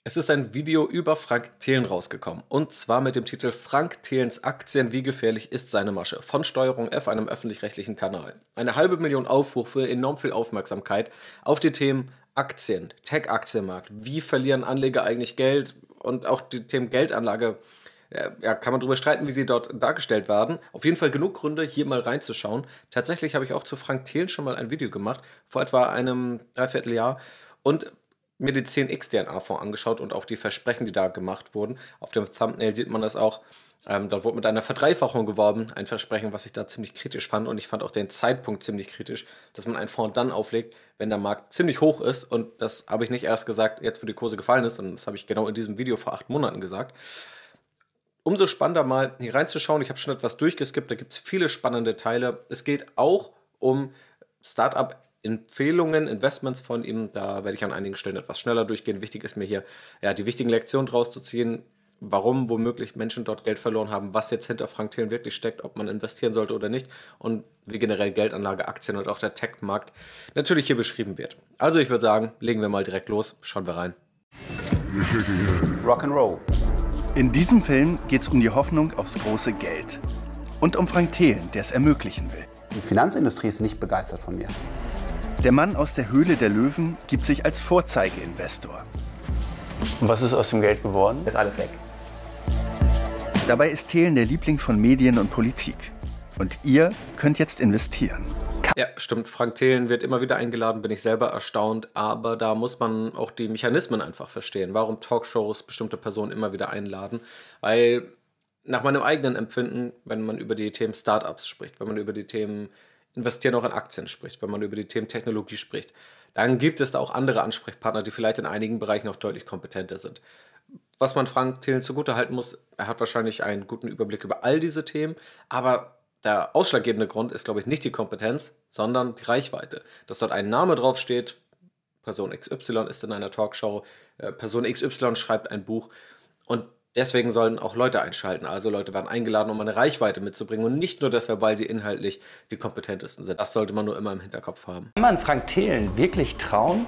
Es ist ein Video über Frank Thelen rausgekommen. Und zwar mit dem Titel Frank Thelens Aktien, wie gefährlich ist seine Masche? Von Steuerung F, einem öffentlich-rechtlichen Kanal. Eine 500.000 Aufrufe, enorm viel Aufmerksamkeit auf die Themen Aktien, Tech-Aktienmarkt. Wie verlieren Anleger eigentlich Geld? Und auch die Themen Geldanlage. Ja, kann man darüber streiten, wie sie dort dargestellt werden. Auf jeden Fall genug Gründe, hier mal reinzuschauen. Tatsächlich habe ich auch zu Frank Thelen schon mal ein Video gemacht, vor etwa einem Dreivierteljahr. Und mir die 10x-DNA-Fonds angeschaut und auch die Versprechen, die da gemacht wurden. Auf dem Thumbnail sieht man das auch. Dort wurde mit einer Verdreifachung geworben. Ein Versprechen, was ich da ziemlich kritisch fand. Und ich fand auch den Zeitpunkt ziemlich kritisch, dass man einen Fonds dann auflegt, wenn der Markt ziemlich hoch ist. Und das habe ich nicht erst gesagt, jetzt wo die Kurse gefallen ist, sondern das habe ich genau in diesem Video vor 8 Monaten gesagt. Umso spannender mal hier reinzuschauen. Ich habe schon etwas durchgeskippt, da gibt es viele spannende Teile. Es geht auch um Startup-Empfehlungen, Investments von ihm. Da werde ich an einigen Stellen etwas schneller durchgehen. Wichtig ist mir hier, ja, die wichtigen Lektionen draus zu ziehen, warum womöglich Menschen dort Geld verloren haben, was jetzt hinter Frank Thelen wirklich steckt, ob man investieren sollte oder nicht und wie generell Geldanlage, Aktien und auch der Tech-Markt natürlich hier beschrieben wird. Also ich würde sagen, legen wir mal direkt los, schauen wir rein. Rock'n'Roll. In diesem Film geht es um die Hoffnung aufs große Geld. Und um Frank Thelen, der es ermöglichen will. Die Finanzindustrie ist nicht begeistert von mir. Der Mann aus der Höhle der Löwen gibt sich als Vorzeigeinvestor. Und was ist aus dem Geld geworden? Ist alles weg. Dabei ist Thelen der Liebling von Medien und Politik. Und ihr könnt jetzt investieren. Ja, stimmt. Frank Thelen wird immer wieder eingeladen, bin ich selber erstaunt. Aber da muss man auch die Mechanismen einfach verstehen. Warum Talkshows bestimmte Personen immer wieder einladen? Weil nach meinem eigenen Empfinden, wenn man über die Themen Startups spricht, wenn man über die Themen Investieren auch in Aktien spricht, wenn man über die Themen Technologie spricht, dann gibt es da auch andere Ansprechpartner, die vielleicht in einigen Bereichen auch deutlich kompetenter sind. Was man Frank Thelen zugutehalten muss, er hat wahrscheinlich einen guten Überblick über all diese Themen, aber der ausschlaggebende Grund ist, glaube ich, nicht die Kompetenz, sondern die Reichweite. Dass dort ein Name draufsteht, Person XY ist in einer Talkshow, Person XY schreibt ein Buch und deswegen sollen auch Leute einschalten. Also Leute werden eingeladen, um eine Reichweite mitzubringen und nicht nur deshalb, weil sie inhaltlich die kompetentesten sind. Das sollte man nur immer im Hinterkopf haben. Kann man Frank Thelen wirklich trauen?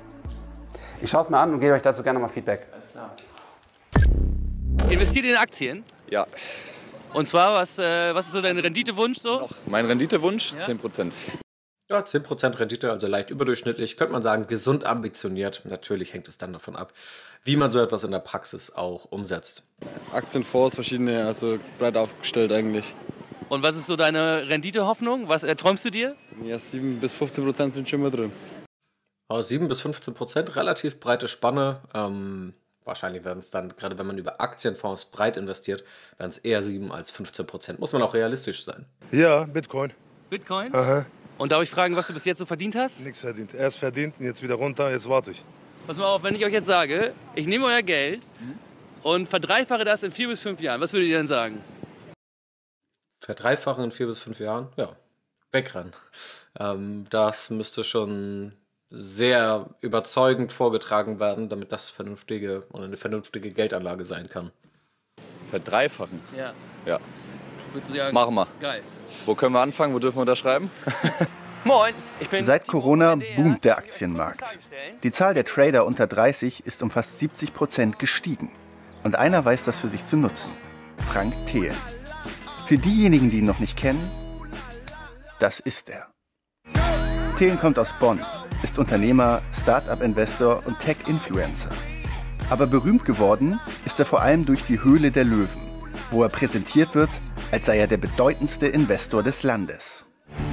Ich schaue es mir an und gebe euch dazu gerne mal Feedback. Alles klar. Investiert in Aktien? Ja. Und zwar, was ist so dein Renditewunsch so? Mein Renditewunsch? Ja? 10%. Ja, 10% Rendite, also leicht überdurchschnittlich, könnte man sagen, gesund ambitioniert. Natürlich hängt es dann davon ab, wie man so etwas in der Praxis auch umsetzt. Aktienfonds, verschiedene, also breit aufgestellt eigentlich. Und was ist so deine Renditehoffnung? Was erträumst du dir? Ja, 7 bis 15% sind schon mal drin. Aber 7 bis 15%, relativ breite Spanne. Wahrscheinlich werden es dann, gerade wenn man über Aktienfonds breit investiert, werden es eher 7 als 15%. Muss man auch realistisch sein. Ja, Bitcoin. Bitcoin? Aha. Und darf ich fragen, was du bis jetzt so verdient hast? Nichts verdient. Erst verdient, jetzt wieder runter, jetzt warte ich. Pass mal auf, wenn ich euch jetzt sage, ich nehme euer Geld und verdreifache das in 4 bis 5 Jahren, was würdet ihr denn sagen? Verdreifachen in 4 bis 5 Jahren? Ja, wegrennen. Das müsste schon sehr überzeugend vorgetragen werden, damit das vernünftige oder eine vernünftige Geldanlage sein kann. Verdreifachen? Ja. Ja. Würdest du sagen, Machen wir. Geil. Wo können wir anfangen? Wo dürfen wir da schreiben? Moin, ich bin Seit Corona boomt der Aktienmarkt. Die Zahl der Trader unter 30 ist um fast 70% gestiegen. Und einer weiß das für sich zu nutzen. Frank Thelen. Für diejenigen, die ihn noch nicht kennen, das ist er. Thelen kommt aus Bonn, ist Unternehmer, Start-up-Investor und Tech-Influencer. Aber berühmt geworden ist er vor allem durch die Höhle der Löwen, wo er präsentiert wird, als sei er der bedeutendste Investor des Landes.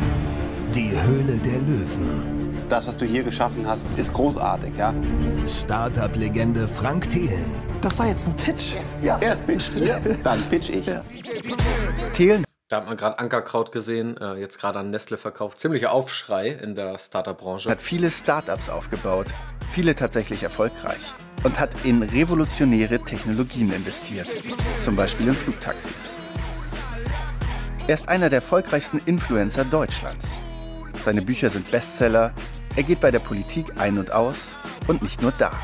Die Höhle der Löwen. Das, was du hier geschaffen hast, ist großartig, ja? Start-up-Legende Frank Thelen. Das war jetzt ein Pitch. Ja. Erst pitcht ihr, dann pitch ich. Ja. Thelen Da hat man gerade Ankerkraut gesehen, jetzt gerade an Nestle verkauft. Ziemlicher Aufschrei in der Startup-Branche. hat viele Start-ups aufgebaut, viele tatsächlich erfolgreich. Und hat in revolutionäre Technologien investiert, zum Beispiel in Flugtaxis. Er ist einer der erfolgreichsten Influencer Deutschlands. Seine Bücher sind Bestseller, er geht bei der Politik ein und aus und nicht nur da.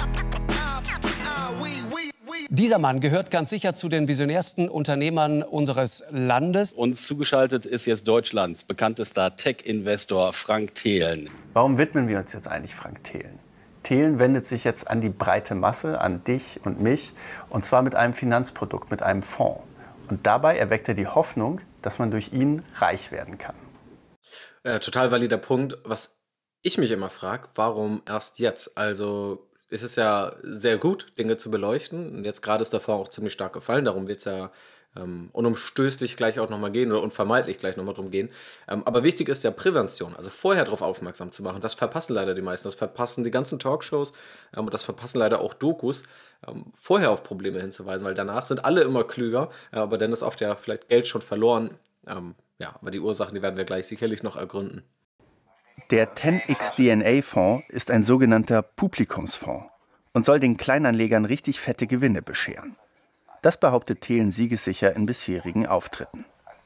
Dieser Mann gehört ganz sicher zu den visionärsten Unternehmern unseres Landes. Uns zugeschaltet ist jetzt Deutschlands bekanntester Tech-Investor Frank Thelen. Warum widmen wir uns jetzt eigentlich Frank Thelen? Thelen wendet sich jetzt an die breite Masse, an dich und mich, und zwar mit einem Finanzprodukt, mit einem Fonds. Und dabei erweckt er die Hoffnung, dass man durch ihn reich werden kann. Total valider Punkt. Was ich mich immer frage, warum erst jetzt? Also es ist ja sehr gut, Dinge zu beleuchten. Und jetzt gerade ist der Fonds auch ziemlich stark gefallen. Darum wird es ja unumstößlich gleich auch nochmal gehen oder unvermeidlich gleich nochmal drum gehen. Aber wichtig ist ja Prävention, also vorher darauf aufmerksam zu machen. Das verpassen leider die meisten. Das verpassen die ganzen Talkshows und das verpassen leider auch Dokus, vorher auf Probleme hinzuweisen, weil danach sind alle immer klüger, aber dann ist oft ja vielleicht Geld schon verloren. Ja, aber die Ursachen, die werden wir gleich sicherlich noch ergründen. Der 10x DNA-Fonds ist ein sogenannter Publikumsfonds und soll den Kleinanlegern richtig fette Gewinne bescheren. Das behauptet Thelen siegessicher in bisherigen Auftritten.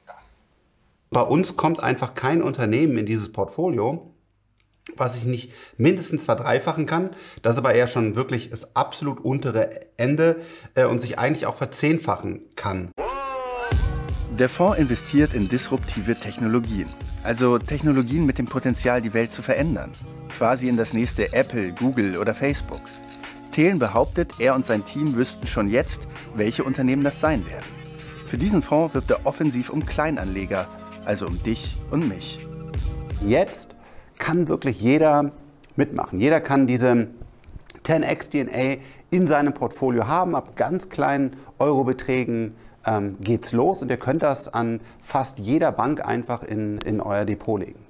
Bei uns kommt einfach kein Unternehmen in dieses Portfolio, was ich nicht mindestens verdreifachen kann. Das ist aber eher schon wirklich das absolut untere Ende und sich eigentlich auch verzehnfachen kann. Der Fonds investiert in disruptive Technologien, also Technologien mit dem Potenzial, die Welt zu verändern. Quasi in das nächste Apple, Google oder Facebook. Thelen behauptet, er und sein Team wüssten schon jetzt, welche Unternehmen das sein werden. Für diesen Fonds wirbt er offensiv um Kleinanleger, also um dich und mich. Jetzt kann wirklich jeder mitmachen. Jeder kann diese 10x DNA in seinem Portfolio haben. Ab ganz kleinen Eurobeträgen geht's los und ihr könnt das an fast jeder Bank einfach in euer Depot legen.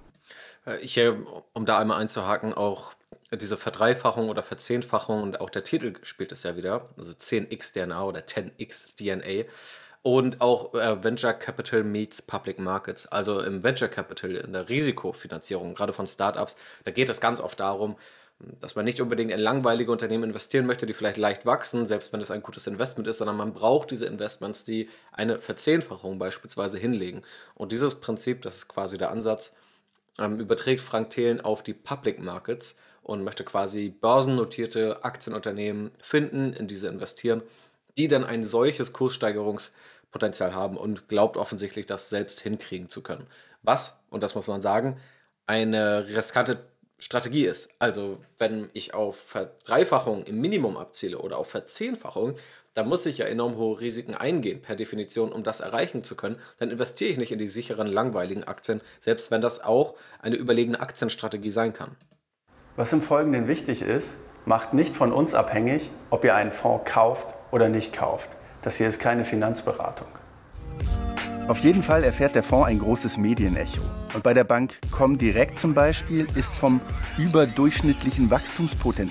Um da einmal einzuhaken, auch diese Verdreifachung oder Verzehnfachung und auch der Titel spielt es ja wieder, also 10x DNA oder 10x DNA und auch Venture Capital meets Public Markets, also im Venture Capital, in der Risikofinanzierung, gerade von Startups, da geht es ganz oft darum, dass man nicht unbedingt in langweilige Unternehmen investieren möchte, die vielleicht leicht wachsen, selbst wenn es ein gutes Investment ist, sondern man braucht diese Investments, die eine Verzehnfachung beispielsweise hinlegen. Und dieses Prinzip, das ist quasi der Ansatz, überträgt Frank Thelen auf die Public Markets und möchte quasi börsennotierte Aktienunternehmen finden, in diese investieren, die dann ein solches Kurssteigerungspotenzial haben und glaubt offensichtlich, das selbst hinkriegen zu können. Was, und das muss man sagen, eine riskante Strategie ist. Also wenn ich auf Verdreifachung im Minimum abziele oder auf Verzehnfachung, dann muss ich ja enorm hohe Risiken eingehen, per Definition, um das erreichen zu können. Dann investiere ich nicht in die sicheren, langweiligen Aktien, selbst wenn das auch eine überlegene Aktienstrategie sein kann. Was im Folgenden wichtig ist, macht nicht von uns abhängig, ob ihr einen Fonds kauft oder nicht kauft. Das hier ist keine Finanzberatung. Auf jeden Fall erfährt der Fonds ein großes Medienecho. Und bei der Bank Comdirect zum Beispiel ist vom überdurchschnittlichen Wachstumspotenzial.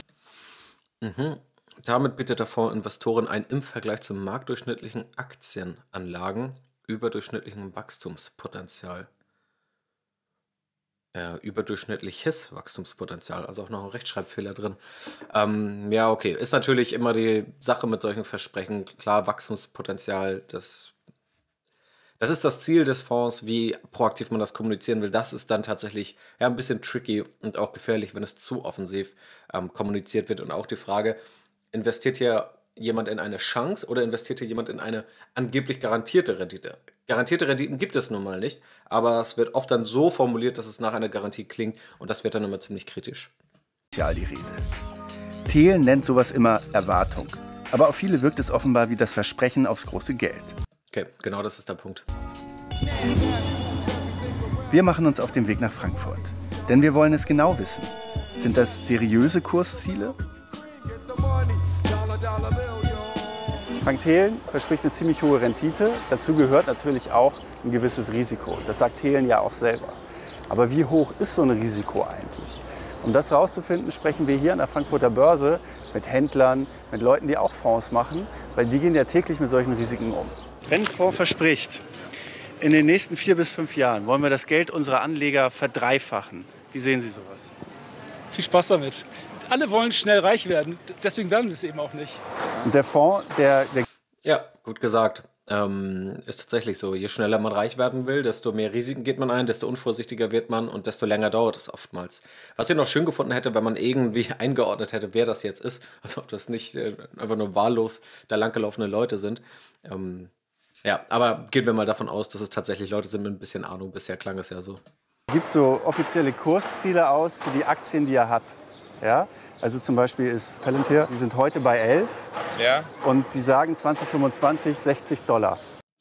Damit bietet der Fonds Investoren ein im Vergleich zum marktdurchschnittlichen Aktienanlagen überdurchschnittlichen Wachstumspotenzial. Überdurchschnittliches Wachstumspotenzial, also auch noch ein Rechtschreibfehler drin. Ja, okay, ist natürlich immer die Sache mit solchen Versprechen. Klar, Wachstumspotenzial, das ist das Ziel des Fonds, wie proaktiv man das kommunizieren will. Das ist dann tatsächlich ja, ein bisschen tricky und auch gefährlich, wenn es zu offensiv kommuniziert wird. Und auch die Frage, investiert hier jemand in eine Chance oder investiert hier jemand in eine angeblich garantierte Rendite? Garantierte Renditen gibt es nun mal nicht, aber es wird oft dann so formuliert, dass es nach einer Garantie klingt und das wird dann immer ziemlich kritisch. Die Rede. Thelen nennt sowas immer Erwartung. Aber auf viele wirkt es offenbar wie das Versprechen aufs große Geld. Okay, genau das ist der Punkt. Wir machen uns auf den Weg nach Frankfurt. Denn wir wollen es genau wissen. Sind das seriöse Kursziele? Frank Thelen verspricht eine ziemlich hohe Rendite. Dazu gehört natürlich auch ein gewisses Risiko. Das sagt Thelen ja auch selber. Aber wie hoch ist so ein Risiko eigentlich? Um das herauszufinden, sprechen wir hier an der Frankfurter Börse mit Händlern, mit Leuten, die auch Fonds machen, weil die gehen ja täglich mit solchen Risiken um. Wenn ein Fonds verspricht, in den nächsten 4 bis 5 Jahren wollen wir das Geld unserer Anleger verdreifachen. Wie sehen Sie sowas? Viel Spaß damit. Alle wollen schnell reich werden, deswegen werden sie es eben auch nicht. Und der Fonds, der Ja, gut gesagt. Ist tatsächlich so. Je schneller man reich werden will, desto mehr Risiken geht man ein, desto unvorsichtiger wird man und desto länger dauert es oftmals. Was ich noch schön gefunden hätte, wenn man irgendwie eingeordnet hätte, wer das jetzt ist. Also ob das nicht einfach nur wahllos da langgelaufene Leute sind. Ja, aber gehen wir mal davon aus, dass es tatsächlich Leute sind mit ein bisschen Ahnung. Bisher klang es ja so. Gibt so offizielle Kursziele aus für die Aktien, die er hat. Ja? Also zum Beispiel ist Palantir, die sind heute bei 11 und die sagen 2025 $60.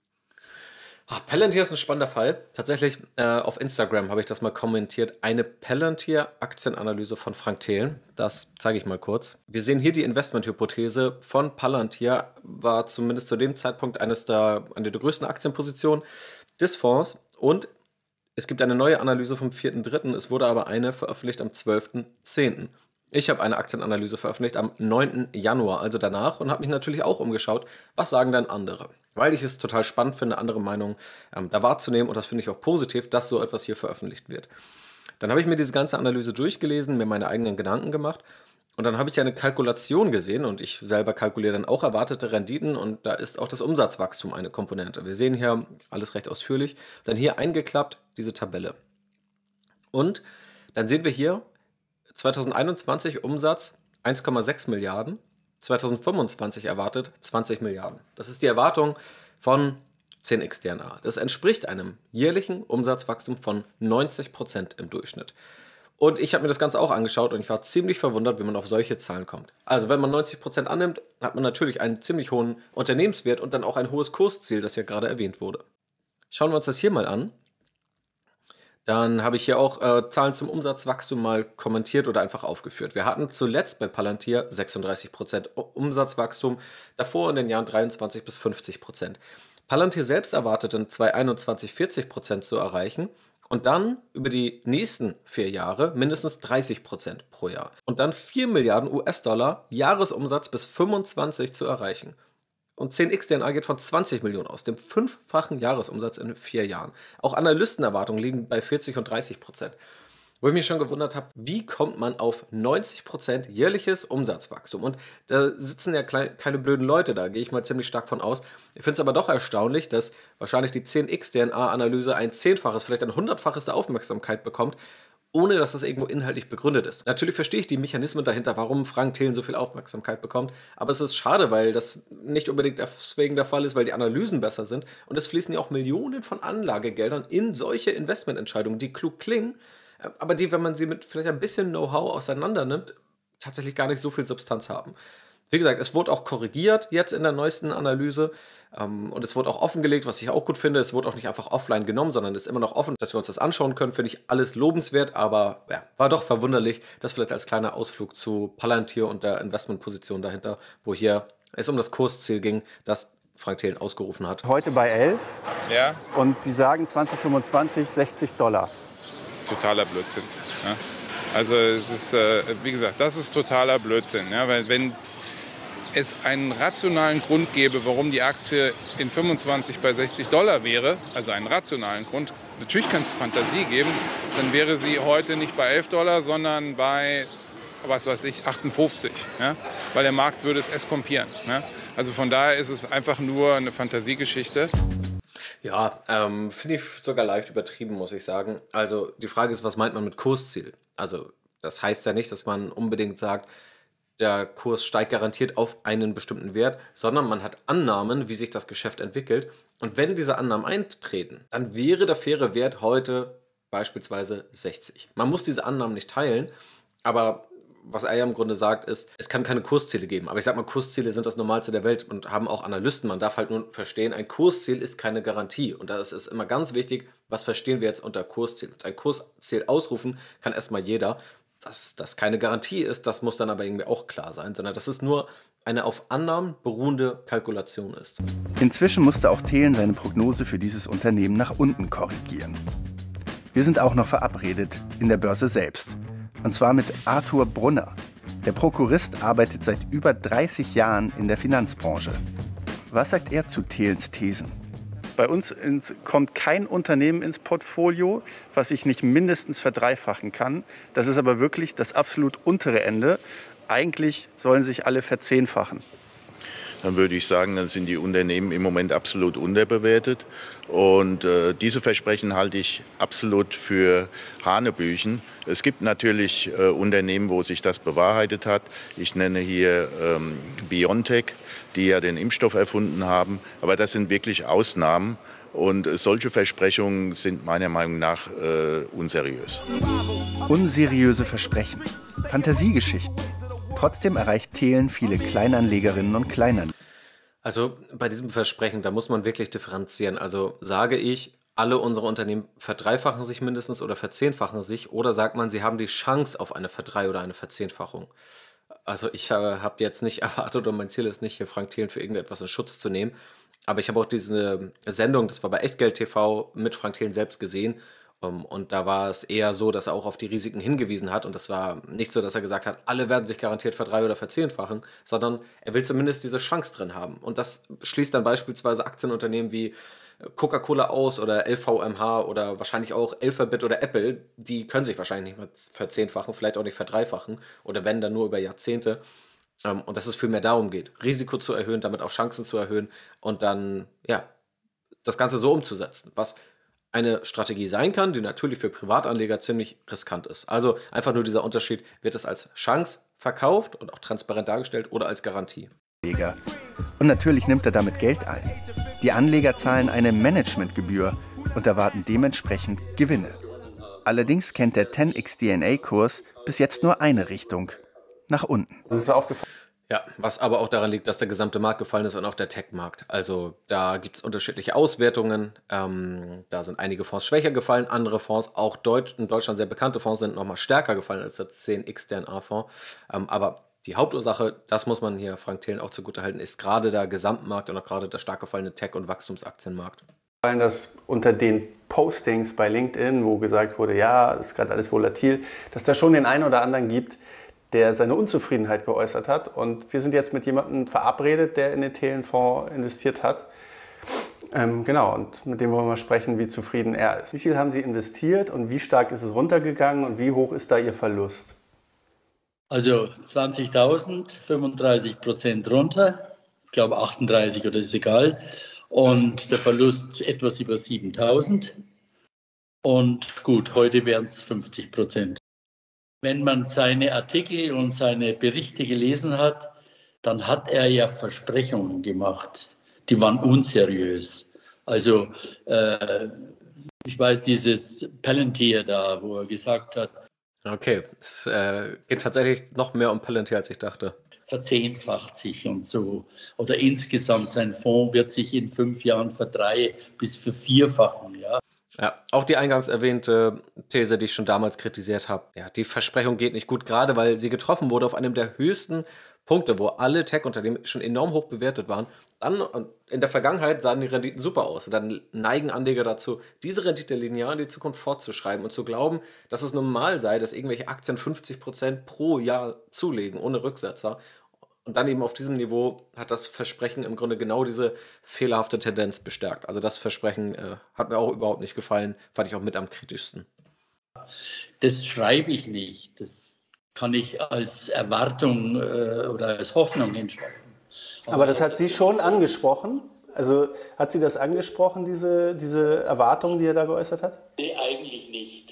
Palantir ist ein spannender Fall. Tatsächlich auf Instagram habe ich das mal kommentiert. Eine Palantir-Aktienanalyse von Frank Thelen. Das zeige ich mal kurz. Wir sehen hier die Investmenthypothese von Palantir. War zumindest zu dem Zeitpunkt eine der größten Aktienpositionen des Fonds. Und es gibt eine neue Analyse vom 4.3. Es wurde aber eine veröffentlicht am 12.10. Ich habe eine Aktienanalyse veröffentlicht am 9. Januar, also danach, und habe mich natürlich auch umgeschaut, was sagen denn andere? Weil ich es total spannend finde, andere Meinungen da wahrzunehmen, und das finde ich auch positiv, dass so etwas hier veröffentlicht wird. Dann habe ich mir diese ganze Analyse durchgelesen, mir meine eigenen Gedanken gemacht, und dann habe ich eine Kalkulation gesehen, und ich selber kalkuliere dann auch erwartete Renditen, und da ist auch das Umsatzwachstum eine Komponente. Wir sehen hier alles recht ausführlich, dann hier eingeklappt diese Tabelle. Und dann sehen wir hier 2021 Umsatz 1,6 Milliarden, 2025 erwartet 20 Milliarden. Das ist die Erwartung von 10x DNA. Das entspricht einem jährlichen Umsatzwachstum von 90% im Durchschnitt. Und ich habe mir das Ganze auch angeschaut und ich war ziemlich verwundert, wie man auf solche Zahlen kommt. Also wenn man 90% annimmt, hat man natürlich einen ziemlich hohen Unternehmenswert und dann auch ein hohes Kursziel, das ja gerade erwähnt wurde. Schauen wir uns das hier mal an. Dann habe ich hier auch Zahlen zum Umsatzwachstum mal kommentiert oder einfach aufgeführt. Wir hatten zuletzt bei Palantir 36% Umsatzwachstum, davor in den Jahren 23 bis 50%. Palantir selbst erwartet in 2021 40% zu erreichen und dann über die nächsten 4 Jahre mindestens 30% pro Jahr. Und dann 4 Milliarden US-Dollar Jahresumsatz bis 25 zu erreichen. Und 10x DNA geht von 20 Millionen aus, dem 5-fachen Jahresumsatz in 4 Jahren. Auch Analystenerwartungen liegen bei 40 und 30%. Wo ich mich schon gewundert habe, wie kommt man auf 90% jährliches Umsatzwachstum? Und da sitzen ja keine blöden Leute, da gehe ich mal ziemlich stark von aus. Ich finde es aber doch erstaunlich, dass wahrscheinlich die 10x DNA-Analyse ein 10-faches, vielleicht ein 100-faches der Aufmerksamkeit bekommt, ohne dass das irgendwo inhaltlich begründet ist. Natürlich verstehe ich die Mechanismen dahinter, warum Frank Thelen so viel Aufmerksamkeit bekommt, aber es ist schade, weil das nicht unbedingt deswegen der Fall ist, weil die Analysen besser sind, und es fließen ja auch Millionen von Anlagegeldern in solche Investmententscheidungen, die klug klingen, aber die, wenn man sie mit vielleicht ein bisschen Know-how auseinander nimmt, tatsächlich gar nicht so viel Substanz haben. Wie gesagt, es wurde auch korrigiert jetzt in der neuesten Analyse und es wurde auch offengelegt, was ich auch gut finde. Es wurde auch nicht einfach offline genommen, sondern ist immer noch offen, dass wir uns das anschauen können. Finde ich alles lobenswert, aber ja, war doch verwunderlich, das vielleicht als kleiner Ausflug zu Palantir und der Investmentposition dahinter, wo hier es um das Kursziel ging, das Frank Thelen ausgerufen hat. Heute bei 11 und die sagen 2025 $60. Totaler Blödsinn. Ja. Also es ist, wie gesagt, das ist totaler Blödsinn. Ja, weil wenn es einen rationalen Grund gäbe, warum die Aktie in 25 bei $60 wäre, also einen rationalen Grund, natürlich kann es Fantasie geben, dann wäre sie heute nicht bei $11, sondern bei, was weiß ich, 58. Ja? Weil der Markt würde es eskompieren. Ja? Also von daher ist es einfach nur eine Fantasiegeschichte. Ja, finde ich sogar leicht übertrieben, muss ich sagen. Also die Frage ist, was meint man mit Kursziel? Also das heißt ja nicht, dass man unbedingt sagt, der Kurs steigt garantiert auf einen bestimmten Wert, sondern man hat Annahmen, wie sich das Geschäft entwickelt. Und wenn diese Annahmen eintreten, dann wäre der faire Wert heute beispielsweise 60. Man muss diese Annahmen nicht teilen, aber was er ja im Grunde sagt, ist, es kann keine Kursziele geben. Aber ich sag mal, Kursziele sind das Normalste der Welt und haben auch Analysten. Man darf halt nur verstehen, ein Kursziel ist keine Garantie. Und da ist es immer ganz wichtig, was verstehen wir jetzt unter Kursziel. Und ein Kursziel ausrufen kann erstmal jeder. Dass das keine Garantie ist, das muss dann aber irgendwie auch klar sein, sondern dass es nur eine auf Annahmen beruhende Kalkulation ist. Inzwischen musste auch Thelen seine Prognose für dieses Unternehmen nach unten korrigieren. Wir sind auch noch verabredet in der Börse selbst. Und zwar mit Arthur Brunner. Der Prokurist arbeitet seit über 30 Jahren in der Finanzbranche. Was sagt er zu Thelens Thesen? Bei uns kommt kein Unternehmen ins Portfolio, was ich nicht mindestens verdreifachen kann. Das ist aber wirklich das absolut untere Ende. Eigentlich sollen sich alle verzehnfachen. Dann würde ich sagen, dann sind die Unternehmen im Moment absolut unterbewertet. Und diese Versprechen halte ich absolut für Hanebüchen. Es gibt natürlich Unternehmen, wo sich das bewahrheitet hat. Ich nenne hier BioNTech, die ja den Impfstoff erfunden haben. Aber das sind wirklich Ausnahmen. Und solche Versprechungen sind meiner Meinung nach unseriös. Unseriöse Versprechen. Fantasiegeschichten. Trotzdem erreicht Thelen viele Kleinanlegerinnen und Kleinanleger. Also bei diesem Versprechen, da muss man wirklich differenzieren. Also sage ich, alle unsere Unternehmen verdreifachen sich mindestens oder verzehnfachen sich, oder sagt man, sie haben die Chance auf eine Verdrei- oder eine Verzehnfachung. Also ich habe jetzt nicht erwartet, und mein Ziel ist nicht, hier Frank Thelen für irgendetwas in Schutz zu nehmen, aber ich habe auch diese Sendung, das war bei Echtgeld TV, mit Frank Thelen selbst gesehen. Und da war es eher so, dass er auch auf die Risiken hingewiesen hat. Und das war nicht so, dass er gesagt hat, alle werden sich garantiert verdrei- oder verzehnfachen, sondern er will zumindest diese Chance drin haben. Und das schließt dann beispielsweise Aktienunternehmen wie Coca-Cola aus oder LVMH oder wahrscheinlich auch Alphabet oder Apple. Die können sich wahrscheinlich nicht mehr verzehnfachen, vielleicht auch nicht verdreifachen oder wenn dann nur über Jahrzehnte. Und dass es viel mehr darum geht, Risiko zu erhöhen, damit auch Chancen zu erhöhen und dann, ja, das Ganze so umzusetzen, was eine Strategie sein kann, die natürlich für Privatanleger ziemlich riskant ist. Also einfach nur dieser Unterschied, wird es als Chance verkauft und auch transparent dargestellt oder als Garantie. Und natürlich nimmt er damit Geld ein. Die Anleger zahlen eine Managementgebühr und erwarten dementsprechend Gewinne. Allerdings kennt der 10xDNA-Kurs bis jetzt nur eine Richtung, nach unten. Das ist aufgefallen. Ja, was aber auch daran liegt, dass der gesamte Markt gefallen ist und auch der Tech-Markt. Also da gibt es unterschiedliche Auswertungen. Da sind einige Fonds schwächer gefallen, andere Fonds, auch in Deutschland sehr bekannte Fonds, sind nochmal stärker gefallen als der 10xDNA-Fonds. Aber die Hauptursache, das muss man hier Frank Thelen auch zugutehalten, ist gerade der Gesamtmarkt und auch gerade der stark gefallene Tech- und Wachstumsaktienmarkt. Dass unter den Postings bei LinkedIn, wo gesagt wurde, ja, ist gerade alles volatil, dass da schon den einen oder anderen gibt, der seine Unzufriedenheit geäußert hat. Und wir sind jetzt mit jemandem verabredet, der in den Thelen-Fonds investiert hat. Genau, und mit dem wollen wir sprechen, wie zufrieden er ist. Wie viel haben Sie investiert und wie stark ist es runtergegangen und wie hoch ist da Ihr Verlust? Also 20.000, 35% runter, ich glaube 38 oder ist egal. Und der Verlust etwas über 7.000. Und gut, heute wären es 50%. Wenn man seine Artikel und seine Berichte gelesen hat, dann hat er ja Versprechungen gemacht, die waren unseriös. Also ich weiß, dieses Palantir da, wo er gesagt hat, okay, es geht tatsächlich noch mehr um Palantir, als ich dachte. Verzehnfacht sich und so. Oder insgesamt sein Fonds wird sich in 5 Jahren bis vervierfachen, ja. Ja, auch die eingangs erwähnte These, die ich schon damals kritisiert habe. Ja, die Versprechung geht nicht gut, gerade weil sie getroffen wurde auf einem der höchsten Punkte, wo alle Tech-Unternehmen schon enorm hoch bewertet waren. Dann in der Vergangenheit sahen die Renditen super aus. Und dann neigen Anleger dazu, diese Rendite linear in die Zukunft fortzuschreiben und zu glauben, dass es normal sei, dass irgendwelche Aktien 50% pro Jahr zulegen, ohne Rücksetzer. Und dann eben auf diesem Niveau hat das Versprechen im Grunde genau diese fehlerhafte Tendenz bestärkt. Also das Versprechen hat mir auch überhaupt nicht gefallen, fand ich auch mit am kritischsten. Das schreibe ich nicht. Das kann ich als Erwartung oder als Hoffnung hinschreiben. Aber das hat Sie schon angesprochen? Also hat Sie das angesprochen, diese Erwartung, die er da geäußert hat? Nee, eigentlich nicht.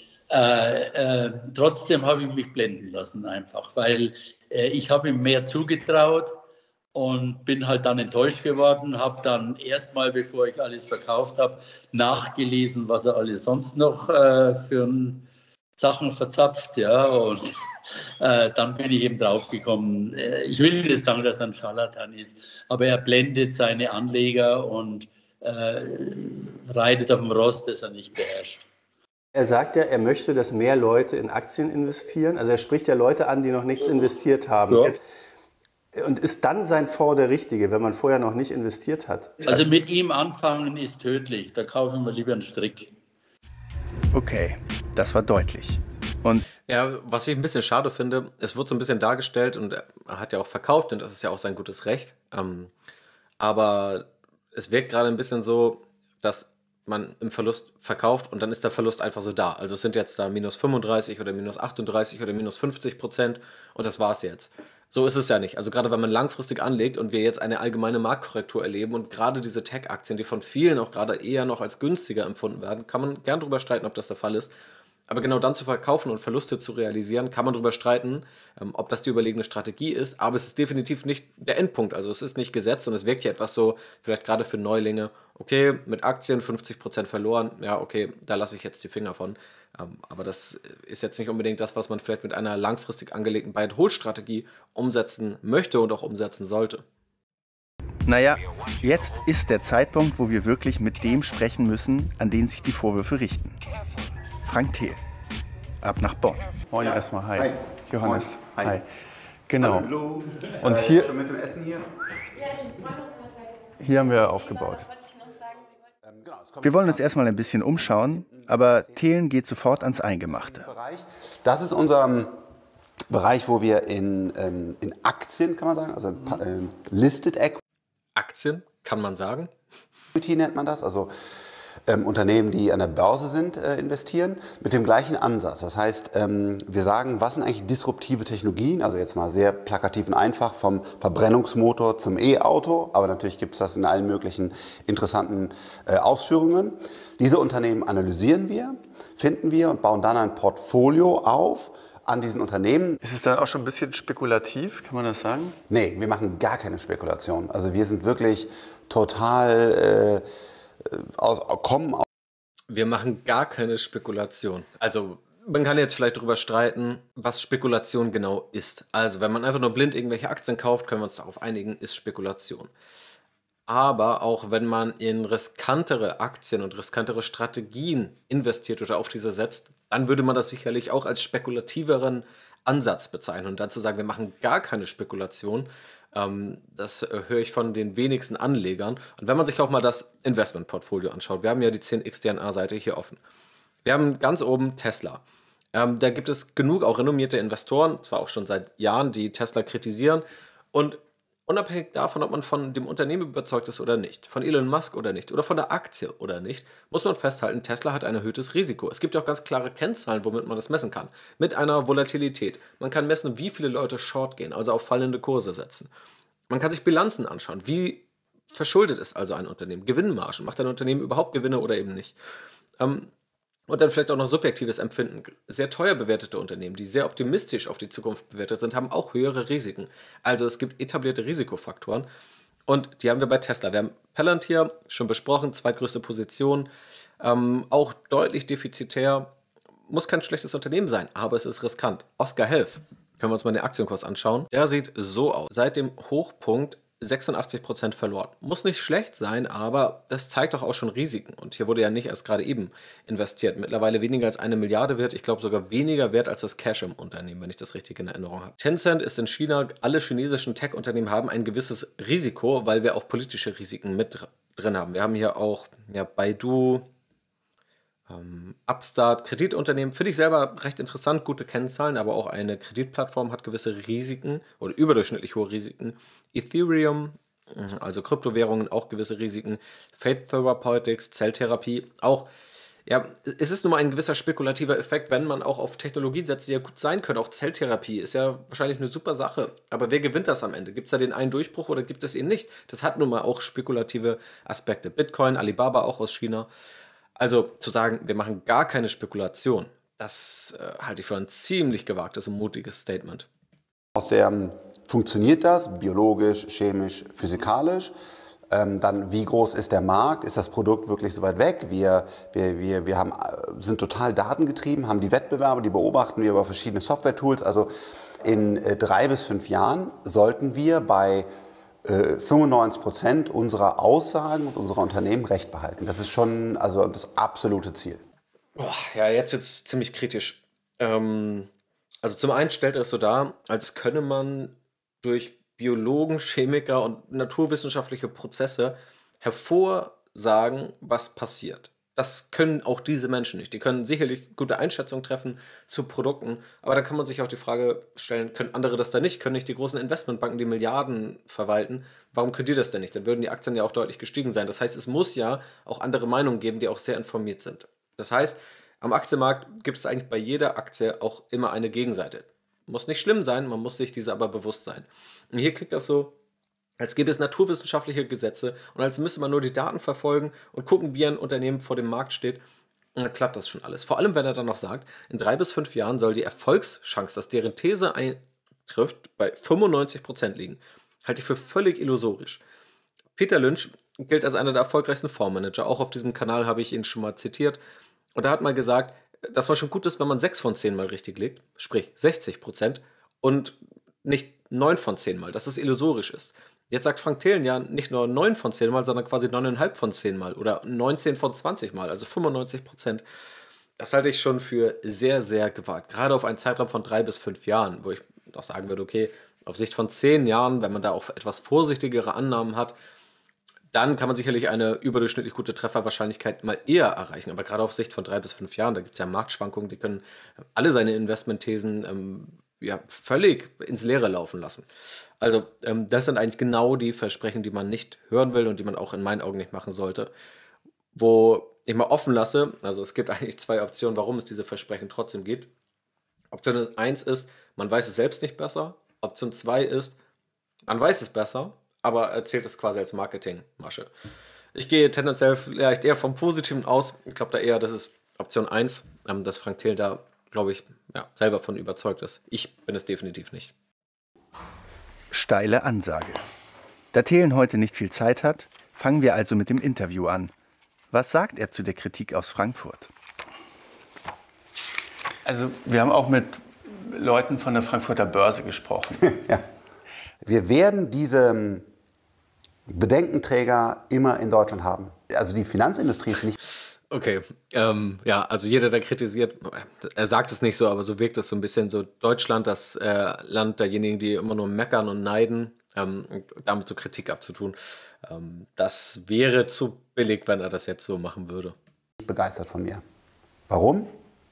Trotzdem habe ich mich blenden lassen einfach, weil ich habe ihm mehr zugetraut und bin halt dann enttäuscht geworden, habe dann erstmal, bevor ich alles verkauft habe, nachgelesen, was er alles sonst noch für Sachen verzapft, ja, und dann bin ich eben draufgekommen. Ich will nicht sagen, dass er ein Scharlatan ist, aber er blendet seine Anleger und reitet auf dem Ross, das er nicht beherrscht. Er sagt ja, er möchte, dass mehr Leute in Aktien investieren. Also er spricht ja Leute an, die noch nichts investiert haben. Ja. Und ist dann sein Fonds der richtige, wenn man vorher noch nicht investiert hat? Also mit ihm anfangen ist tödlich. Da kaufen wir lieber einen Strick. Okay, das war deutlich. Und ja, was ich ein bisschen schade finde, es wird so ein bisschen dargestellt und er hat ja auch verkauft und das ist ja auch sein gutes Recht. Aber es wirkt gerade ein bisschen so, dass man im Verlust verkauft und dann ist der Verlust einfach so da. Also es sind jetzt da minus 35 oder minus 38 oder minus 50% und das war's jetzt. So ist es ja nicht. Also gerade wenn man langfristig anlegt und wir jetzt eine allgemeine Marktkorrektur erleben und gerade diese Tech-Aktien, die von vielen auch gerade eher noch als günstiger empfunden werden, kann man gern drüber streiten, ob das der Fall ist. Aber genau dann zu verkaufen und Verluste zu realisieren, kann man darüber streiten, ob das die überlegene Strategie ist. Aber es ist definitiv nicht der Endpunkt. Also es ist nicht gesetzt und es wirkt ja etwas so, vielleicht gerade für Neulinge, okay, mit Aktien 50% verloren, ja, okay, da lasse ich jetzt die Finger von. Aber das ist jetzt nicht unbedingt das, was man vielleicht mit einer langfristig angelegten Buy-and-Hold-Strategie umsetzen möchte und auch umsetzen sollte. Naja, jetzt ist der Zeitpunkt, wo wir wirklich mit dem sprechen müssen, an den sich die Vorwürfe richten. Frank Thelen. Ab nach Bonn. Moin erstmal, hi. Hi. Johannes. Moin. Hi. Genau. Hallo. Und hier, Schon mit dem Essen hier? hier haben wir aufgebaut. Wir wollen uns erstmal ein bisschen umschauen, aber Thelen geht sofort ans Eingemachte. Das ist unser Bereich, wo wir in Aktien, kann man sagen, also Listed Equity. Aktien, kann man sagen. Nennt man das, also Unternehmen, die an der Börse sind, investieren, mit dem gleichen Ansatz. Das heißt, wir sagen, was sind eigentlich disruptive Technologien, also jetzt mal sehr plakativ und einfach, vom Verbrennungsmotor zum E-Auto, aber natürlich gibt es das in allen möglichen interessanten Ausführungen. Diese Unternehmen analysieren wir, finden wir und bauen dann ein Portfolio auf an diesen Unternehmen. Ist es dann auch schon ein bisschen spekulativ, kann man das sagen? Nee, wir machen gar keine Spekulation. Also wir sind wirklich total Wir machen gar keine Spekulation. Also man kann jetzt vielleicht darüber streiten, was Spekulation genau ist. Also wenn man einfach nur blind irgendwelche Aktien kauft, können wir uns darauf einigen, ist Spekulation. Aber auch wenn man in riskantere Aktien und riskantere Strategien investiert oder auf diese setzt, dann würde man das sicherlich auch als spekulativeren Ansatz bezeichnen. Und dann zu sagen, wir machen gar keine Spekulation, das höre ich von den wenigsten Anlegern. Und wenn man sich auch mal das Investmentportfolio anschaut, wir haben ja die 10x DNA-Seite hier offen. Wir haben ganz oben Tesla. Da gibt es genug auch renommierte Investoren, zwar auch schon seit Jahren, die Tesla kritisieren. Und unabhängig davon, ob man von dem Unternehmen überzeugt ist oder nicht, von Elon Musk oder nicht, oder von der Aktie oder nicht, muss man festhalten, Tesla hat ein erhöhtes Risiko. Es gibt ja auch ganz klare Kennzahlen, womit man das messen kann. Mit einer Volatilität. Man kann messen, wie viele Leute short gehen, also auf fallende Kurse setzen. Man kann sich Bilanzen anschauen. Wie verschuldet ist also ein Unternehmen? Gewinnmargen. Macht ein Unternehmen überhaupt Gewinne oder eben nicht? Und dann vielleicht auch noch subjektives Empfinden. Sehr teuer bewertete Unternehmen, die sehr optimistisch auf die Zukunft bewertet sind, haben auch höhere Risiken. Also es gibt etablierte Risikofaktoren und die haben wir bei Tesla. Wir haben Palantir, schon besprochen, zweitgrößte Position, auch deutlich defizitär. Muss kein schlechtes Unternehmen sein, aber es ist riskant. Oscar Health, können wir uns mal den Aktienkurs anschauen. Der sieht so aus. Seit dem Hochpunkt 86% verloren. Muss nicht schlecht sein, aber das zeigt doch auch schon Risiken. Und hier wurde ja nicht erst gerade eben investiert. Mittlerweile weniger als 1 Milliarde wert. Ich glaube sogar weniger wert als das Cash im Unternehmen, wenn ich das richtig in Erinnerung habe. Tencent ist in China. Alle chinesischen Tech-Unternehmen haben ein gewisses Risiko, weil wir auch politische Risiken mit drin haben. Wir haben hier auch Baidu, Upstart, Kreditunternehmen, finde ich selber recht interessant, gute Kennzahlen, aber auch eine Kreditplattform hat gewisse Risiken oder überdurchschnittlich hohe Risiken. Ethereum, also Kryptowährungen, auch gewisse Risiken. Fate Therapeutics, Zelltherapie, auch, ja, es ist nun mal ein gewisser spekulativer Effekt, wenn man auch auf Technologien setzt, die ja gut sein können. Auch Zelltherapie ist ja wahrscheinlich eine super Sache, aber wer gewinnt das am Ende? Gibt es da den einen Durchbruch oder gibt es ihn nicht? Das hat nun mal auch spekulative Aspekte. Bitcoin, Alibaba auch aus China. Also zu sagen, wir machen gar keine Spekulation, das halte ich für ein ziemlich gewagtes und mutiges Statement. Aus der funktioniert das biologisch, chemisch, physikalisch? Dann wie groß ist der Markt? Ist das Produkt wirklich so weit weg? Wir sind total datengetrieben, haben die Wettbewerbe, die beobachten wir über verschiedene Software-Tools. Also in 3 bis 5 Jahren sollten wir bei 95% unserer Aussagen und unserer Unternehmen recht behalten. Das ist schon also das absolute Ziel. Boah, ja, jetzt wird es ziemlich kritisch. Also zum einen stellt er es so dar, als könne man durch Biologen, Chemiker und naturwissenschaftliche Prozesse hervorsagen, was passiert. Das können auch diese Menschen nicht. Die können sicherlich gute Einschätzungen treffen zu Produkten, aber da kann man sich auch die Frage stellen, können andere das denn nicht? Können nicht die großen Investmentbanken, die Milliarden verwalten? Warum können die das denn nicht? Dann würden die Aktien ja auch deutlich gestiegen sein. Das heißt, es muss ja auch andere Meinungen geben, die auch sehr informiert sind. Das heißt, am Aktienmarkt gibt es eigentlich bei jeder Aktie auch immer eine Gegenseite. Muss nicht schlimm sein, man muss sich diese aber bewusst sein. Und hier klingt das so, als gäbe es naturwissenschaftliche Gesetze und als müsste man nur die Daten verfolgen und gucken, wie ein Unternehmen vor dem Markt steht. dann klappt das schon alles. Vor allem, wenn er dann noch sagt, in 3 bis 5 Jahren soll die Erfolgschance, dass deren These eintrifft, bei 95% liegen. Halte ich für völlig illusorisch. Peter Lynch gilt als einer der erfolgreichsten Fondsmanager. Auch auf diesem Kanal habe ich ihn schon mal zitiert. Und er hat mal gesagt, dass man schon gut ist, wenn man 6 von 10 Mal richtig liegt, sprich 60%, und nicht 9 von 10 Mal, dass es illusorisch ist. Jetzt sagt Frank Thelen ja nicht nur 9 von 10 Mal, sondern quasi 9,5 von 10 Mal oder 19 von 20 Mal, also 95%. Das halte ich schon für sehr, sehr gewagt. Gerade auf einen Zeitraum von 3 bis 5 Jahren, wo ich auch sagen würde, okay, auf Sicht von 10 Jahren, wenn man da auch etwas vorsichtigere Annahmen hat, dann kann man sicherlich eine überdurchschnittlich gute Trefferwahrscheinlichkeit mal eher erreichen. Aber gerade auf Sicht von 3 bis 5 Jahren, da gibt es ja Marktschwankungen, die können alle seine Investmentthesen völlig ins Leere laufen lassen. Also das sind eigentlich genau die Versprechen, die man nicht hören will und die man auch in meinen Augen nicht machen sollte. Wo ich mal offen lasse, also es gibt eigentlich 2 Optionen, warum es diese Versprechen trotzdem gibt. Option 1 ist, man weiß es selbst nicht besser. Option 2 ist, man weiß es besser, aber erzählt es quasi als Marketingmasche. Ich gehe tendenziell vielleicht eher vom Positiven aus. Ich glaube da eher, das ist Option 1, dass Frank Thelen da, glaube ich, selber von überzeugt ist. Ich bin es definitiv nicht. Steile Ansage. Da Thelen heute nicht viel Zeit hat, fangen wir also mit dem Interview an. Was sagt er zu der Kritik aus Frankfurt? Also wir haben auch mit Leuten von der Frankfurter Börse gesprochen. Ja. Wir werden diese Bedenkenträger immer in Deutschland haben. Also die Finanzindustrie ist nicht... Okay, also jeder, der kritisiert, er sagt es nicht so, aber so wirkt es so ein bisschen so, Deutschland, das Land derjenigen, die immer nur meckern und neiden, und damit so Kritik abzutun. Das wäre zu billig, wenn er das jetzt so machen würde. Begeistert von mir. Warum?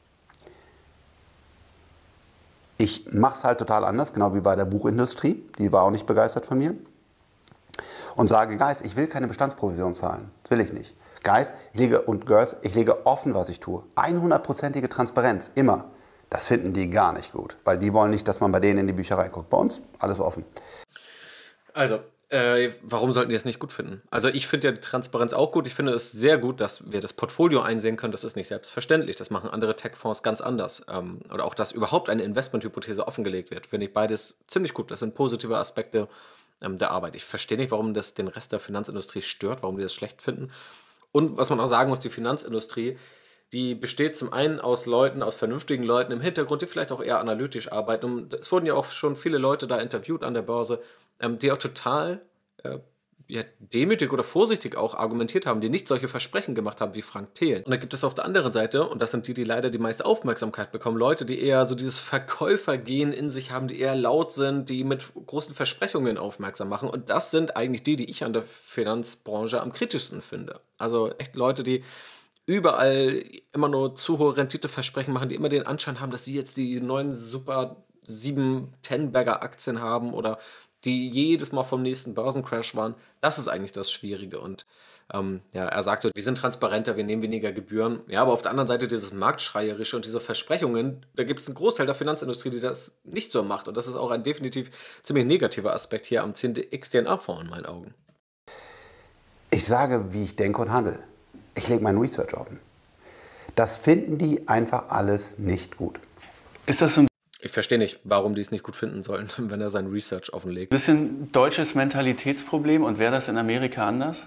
Ich mache es halt total anders, genau wie bei der Buchindustrie. Die war auch nicht begeistert von mir. Und sage, Guys, ich will keine Bestandsprovision zahlen. Das will ich nicht. Guys und Girls, ich lege offen, was ich tue. 100%ige Transparenz, immer. Das finden die gar nicht gut, weil die wollen nicht, dass man bei denen in die Bücherei guckt. Bei uns, alles offen. Also, warum sollten die es nicht gut finden? Also ich finde ja die Transparenz auch gut. Ich finde es sehr gut, dass wir das Portfolio einsehen können. Das ist nicht selbstverständlich. Das machen andere Tech-Fonds ganz anders. Oder auch, dass überhaupt eine Investmenthypothese offengelegt wird. Finde ich beides ziemlich gut. Das sind positive Aspekte der Arbeit. Ich verstehe nicht, warum das den Rest der Finanzindustrie stört, warum die das schlecht finden. Und was man auch sagen muss, die Finanzindustrie, die besteht zum einen aus Leuten, aus vernünftigen Leuten im Hintergrund, die vielleicht auch eher analytisch arbeiten. Und es wurden ja auch schon viele Leute da interviewt an der Börse, die auch total demütig oder vorsichtig auch argumentiert haben, die nicht solche Versprechen gemacht haben wie Frank Thelen. Und da gibt es auf der anderen Seite, und das sind die, die leider die meiste Aufmerksamkeit bekommen, Leute, die eher so dieses Verkäufergehen in sich haben, die eher laut sind, die mit großen Versprechungen aufmerksam machen. Und das sind eigentlich die, die ich an der Finanzbranche am kritischsten finde. Also echt Leute, die überall immer nur zu hohe Renditeversprechen machen, die immer den Anschein haben, dass sie jetzt die neuen super 7 Tenberger Aktien haben oder die jedes Mal vom nächsten Börsencrash waren. Das ist eigentlich das Schwierige. Und er sagt so, wir sind transparenter, wir nehmen weniger Gebühren. Ja, aber auf der anderen Seite dieses Marktschreierische und diese Versprechungen, da gibt es einen Großteil der Finanzindustrie, die das nicht so macht. Und das ist auch ein definitiv ziemlich negativer Aspekt hier am XDNA-Fonds in meinen Augen. Ich sage, wie ich denke und handle. Ich lege mein Research offen. Das finden die einfach alles nicht gut. Ist das so ein Ich verstehe nicht, warum die es nicht gut finden sollen, wenn er sein Research offenlegt. bisschen deutsches Mentalitätsproblem und wäre das in Amerika anders?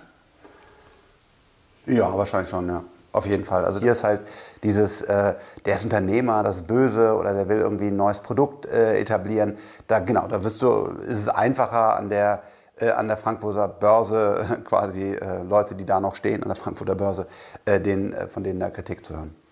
Ja, wahrscheinlich schon, ja. Auf jeden Fall. Also hier ist halt dieses, der ist Unternehmer, das ist böse oder der will irgendwie ein neues Produkt etablieren. Da ist es einfacher an der Frankfurter Börse quasi Leute, die da noch stehen an der Frankfurter Börse, von denen da Kritik zu hören.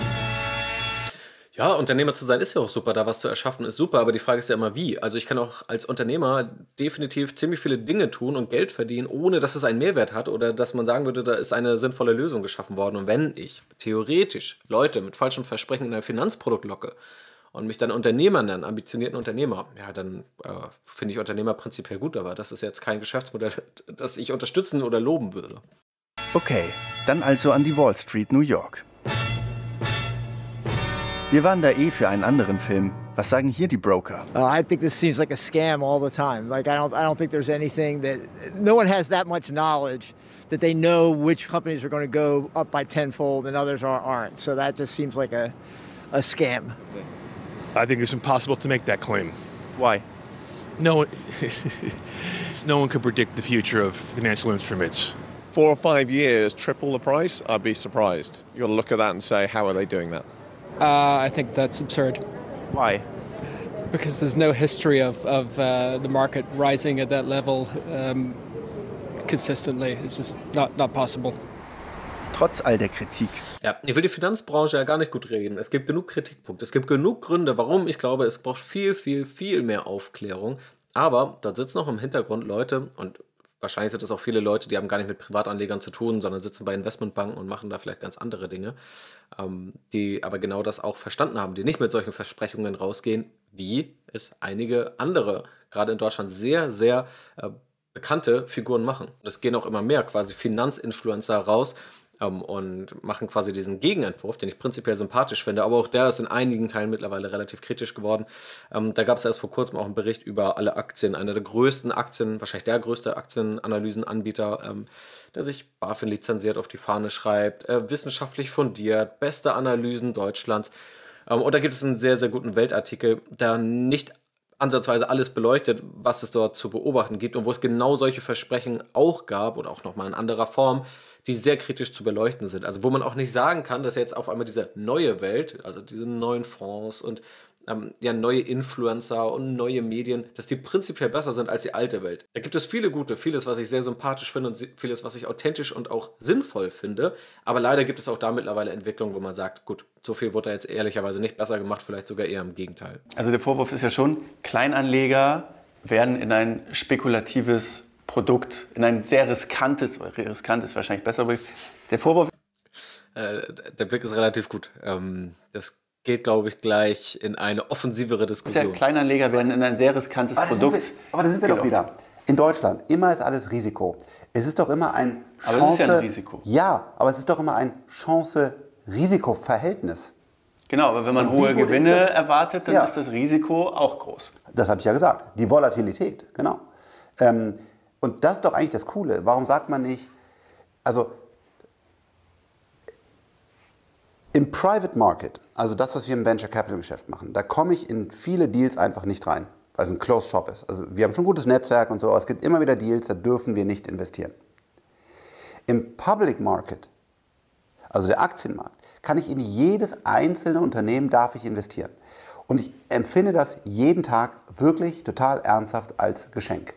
Ja, Unternehmer zu sein ist ja auch super, da was zu erschaffen ist super, aber die Frage ist ja immer wie. Also ich kann auch als Unternehmer definitiv ziemlich viele Dinge tun und Geld verdienen, ohne dass es einen Mehrwert hat oder dass man sagen würde, da ist eine sinnvolle Lösung geschaffen worden. Und wenn ich theoretisch Leute mit falschen Versprechen in ein Finanzprodukt locke und mich dann Unternehmer nenne, ambitionierten Unternehmer, ja, dann finde ich Unternehmer prinzipiell gut, aber das ist jetzt kein Geschäftsmodell, das ich unterstützen oder loben würde. Okay, dann also an die Wall Street, New York. Wir waren da für einen anderen Film, Was sagen hier die Broker? I think this seems like a scam all the time. Like I don't think there's anything that no one has that much knowledge that they know which companies are going to go up by tenfold and others aren't. So that just seems like a scam. I think it's impossible to make that claim. Why? No one could predict the future of financial instruments. 4 or 5 years, triple the price, I'd be surprised. You've got to look at that and say, how are they doing that? I think that's absurd. Why? Because there's no history of the market rising at that level consistently. It's just not possible. Trotz all der Kritik. Ja, ich will die Finanzbranche ja gar nicht gut reden. Es gibt genug Kritikpunkte. Es gibt genug Gründe, warum ich glaube, es braucht viel, viel, viel mehr Aufklärung. Aber dort sitzen auch im Hintergrund Leute, und wahrscheinlich sind das auch viele Leute, die haben gar nicht mit Privatanlegern zu tun, sondern sitzen bei Investmentbanken und machen da vielleicht ganz andere Dinge, die aber genau das auch verstanden haben, die nicht mit solchen Versprechungen rausgehen, wie es einige andere, gerade in Deutschland, sehr, sehr bekannte Figuren machen. Es gehen auch immer mehr quasi Finanzinfluencer raus, und machen quasi diesen Gegenentwurf, den ich prinzipiell sympathisch finde, aber auch der ist in einigen Teilen mittlerweile relativ kritisch geworden. Da gab es erst vor kurzem auch einen Bericht über alle Aktien, einer der größten Aktien, wahrscheinlich der größte Aktienanalysenanbieter, der sich BaFin lizenziert auf die Fahne schreibt, wissenschaftlich fundiert, beste Analysen Deutschlands. Und da gibt es einen sehr, sehr guten Weltartikel, der nicht ansatzweise alles beleuchtet, was es dort zu beobachten gibt und wo es genau solche Versprechen auch gab oder auch nochmal in anderer Form, die sehr kritisch zu beleuchten sind. Also wo man auch nicht sagen kann, dass jetzt auf einmal diese neue Welt, also diese neuen Fonds und neue Influencer und neue Medien, dass die prinzipiell besser sind als die alte Welt. Da gibt es viele gute, vieles, was ich sehr sympathisch finde und vieles, was ich authentisch und auch sinnvoll finde. Aber leider gibt es auch da mittlerweile Entwicklungen, wo man sagt, gut, so viel wurde da jetzt ehrlicherweise nicht besser gemacht, vielleicht sogar eher im Gegenteil. Also der Vorwurf ist ja schon, Kleinanleger werden in ein spekulatives Produkt, in ein sehr riskant ist wahrscheinlich besser, der Vorwurf... Der Blick ist relativ gut. Das geht, glaube ich, gleich in eine offensivere Diskussion. Ja, Kleinanleger werden in ein sehr riskantes Produkt. Aber da sind wir doch wieder. In Deutschland, immer ist alles Risiko. Es ist doch immer ein Chance... Aber es ist ja ein Risiko. Ja, aber es ist doch immer ein Chance-Risiko-Verhältnis. Genau, aber wenn man hohe Gewinne erwartet, dann ist das Risiko auch groß. Das habe ich ja gesagt. Die Volatilität, genau. Und das ist doch eigentlich das Coole. Warum sagt man nicht... Also im Private Market, also das, was wir im Venture Capital Geschäft machen, da komme ich in viele Deals einfach nicht rein, weil es ein Closed Shop ist. Also wir haben schon ein gutes Netzwerk und so, aber es gibt immer wieder Deals, da dürfen wir nicht investieren. Im Public Market, also der Aktienmarkt, kann ich in jedes einzelne Unternehmen darf ich investieren. Und ich empfinde das jeden Tag wirklich total ernsthaft als Geschenk.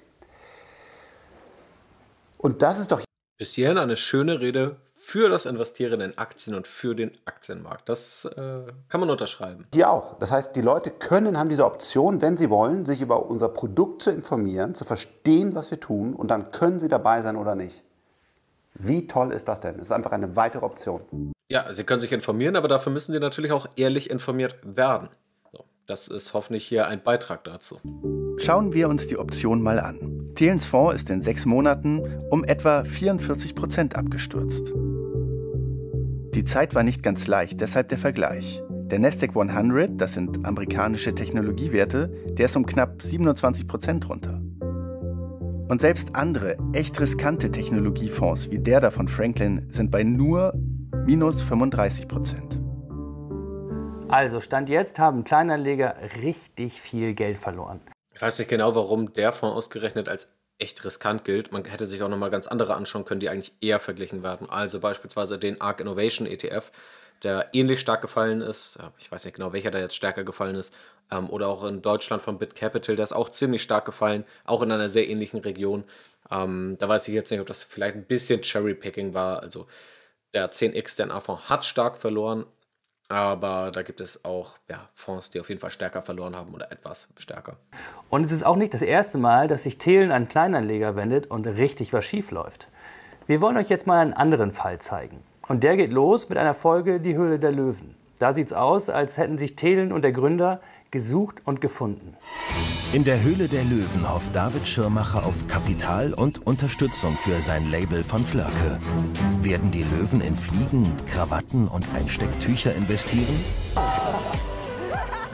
Und das ist doch... Bis hierhin eine schöne Rede für das Investieren in Aktien und für den Aktienmarkt. Das kann man unterschreiben. Hier auch. Das heißt, die Leute haben diese Option, wenn sie wollen, sich über unser Produkt zu informieren, zu verstehen, was wir tun, und dann können sie dabei sein oder nicht. Wie toll ist das denn? Das ist einfach eine weitere Option. Ja, sie können sich informieren, aber dafür müssen sie natürlich auch ehrlich informiert werden. So, das ist hoffentlich hier ein Beitrag dazu. Schauen wir uns die Option mal an. Thelens Fonds ist in 6 Monaten um etwa 44% abgestürzt. Die Zeit war nicht ganz leicht, deshalb der Vergleich. Der Nasdaq 100, das sind amerikanische Technologiewerte, der ist um knapp 27% runter. Und selbst andere, echt riskante Technologiefonds wie der da von Franklin sind bei nur minus 35%. Also Stand jetzt haben Kleinanleger richtig viel Geld verloren. Ich weiß nicht genau, warum der Fonds ausgerechnet als echt riskant gilt. Man hätte sich auch nochmal ganz andere anschauen können, die eigentlich eher verglichen werden. Also beispielsweise den ARK Innovation ETF, der ähnlich stark gefallen ist. Ich weiß nicht genau, welcher da jetzt stärker gefallen ist. Oder auch in Deutschland von BitCapital, der ist auch ziemlich stark gefallen, auch in einer sehr ähnlichen Region. Da weiß ich jetzt nicht, ob das vielleicht ein bisschen Cherrypicking war. Also der 10x, der NA-Fonds, hat stark verloren. Aber da gibt es auch Fonds, die auf jeden Fall stärker verloren haben oder etwas stärker. Und es ist auch nicht das erste Mal, dass sich Thelen an Kleinanleger wendet und richtig was schief läuft. Wir wollen euch jetzt mal einen anderen Fall zeigen. Und der geht los mit einer Folge Die Höhle der Löwen. Da sieht's aus, als hätten sich Thelen und der Gründer gesucht und gefunden. In der Höhle der Löwen hofft David Schirmacher auf Kapital und Unterstützung für sein Label von Flörke. Werden die Löwen in Fliegen, Krawatten und Einstecktücher investieren?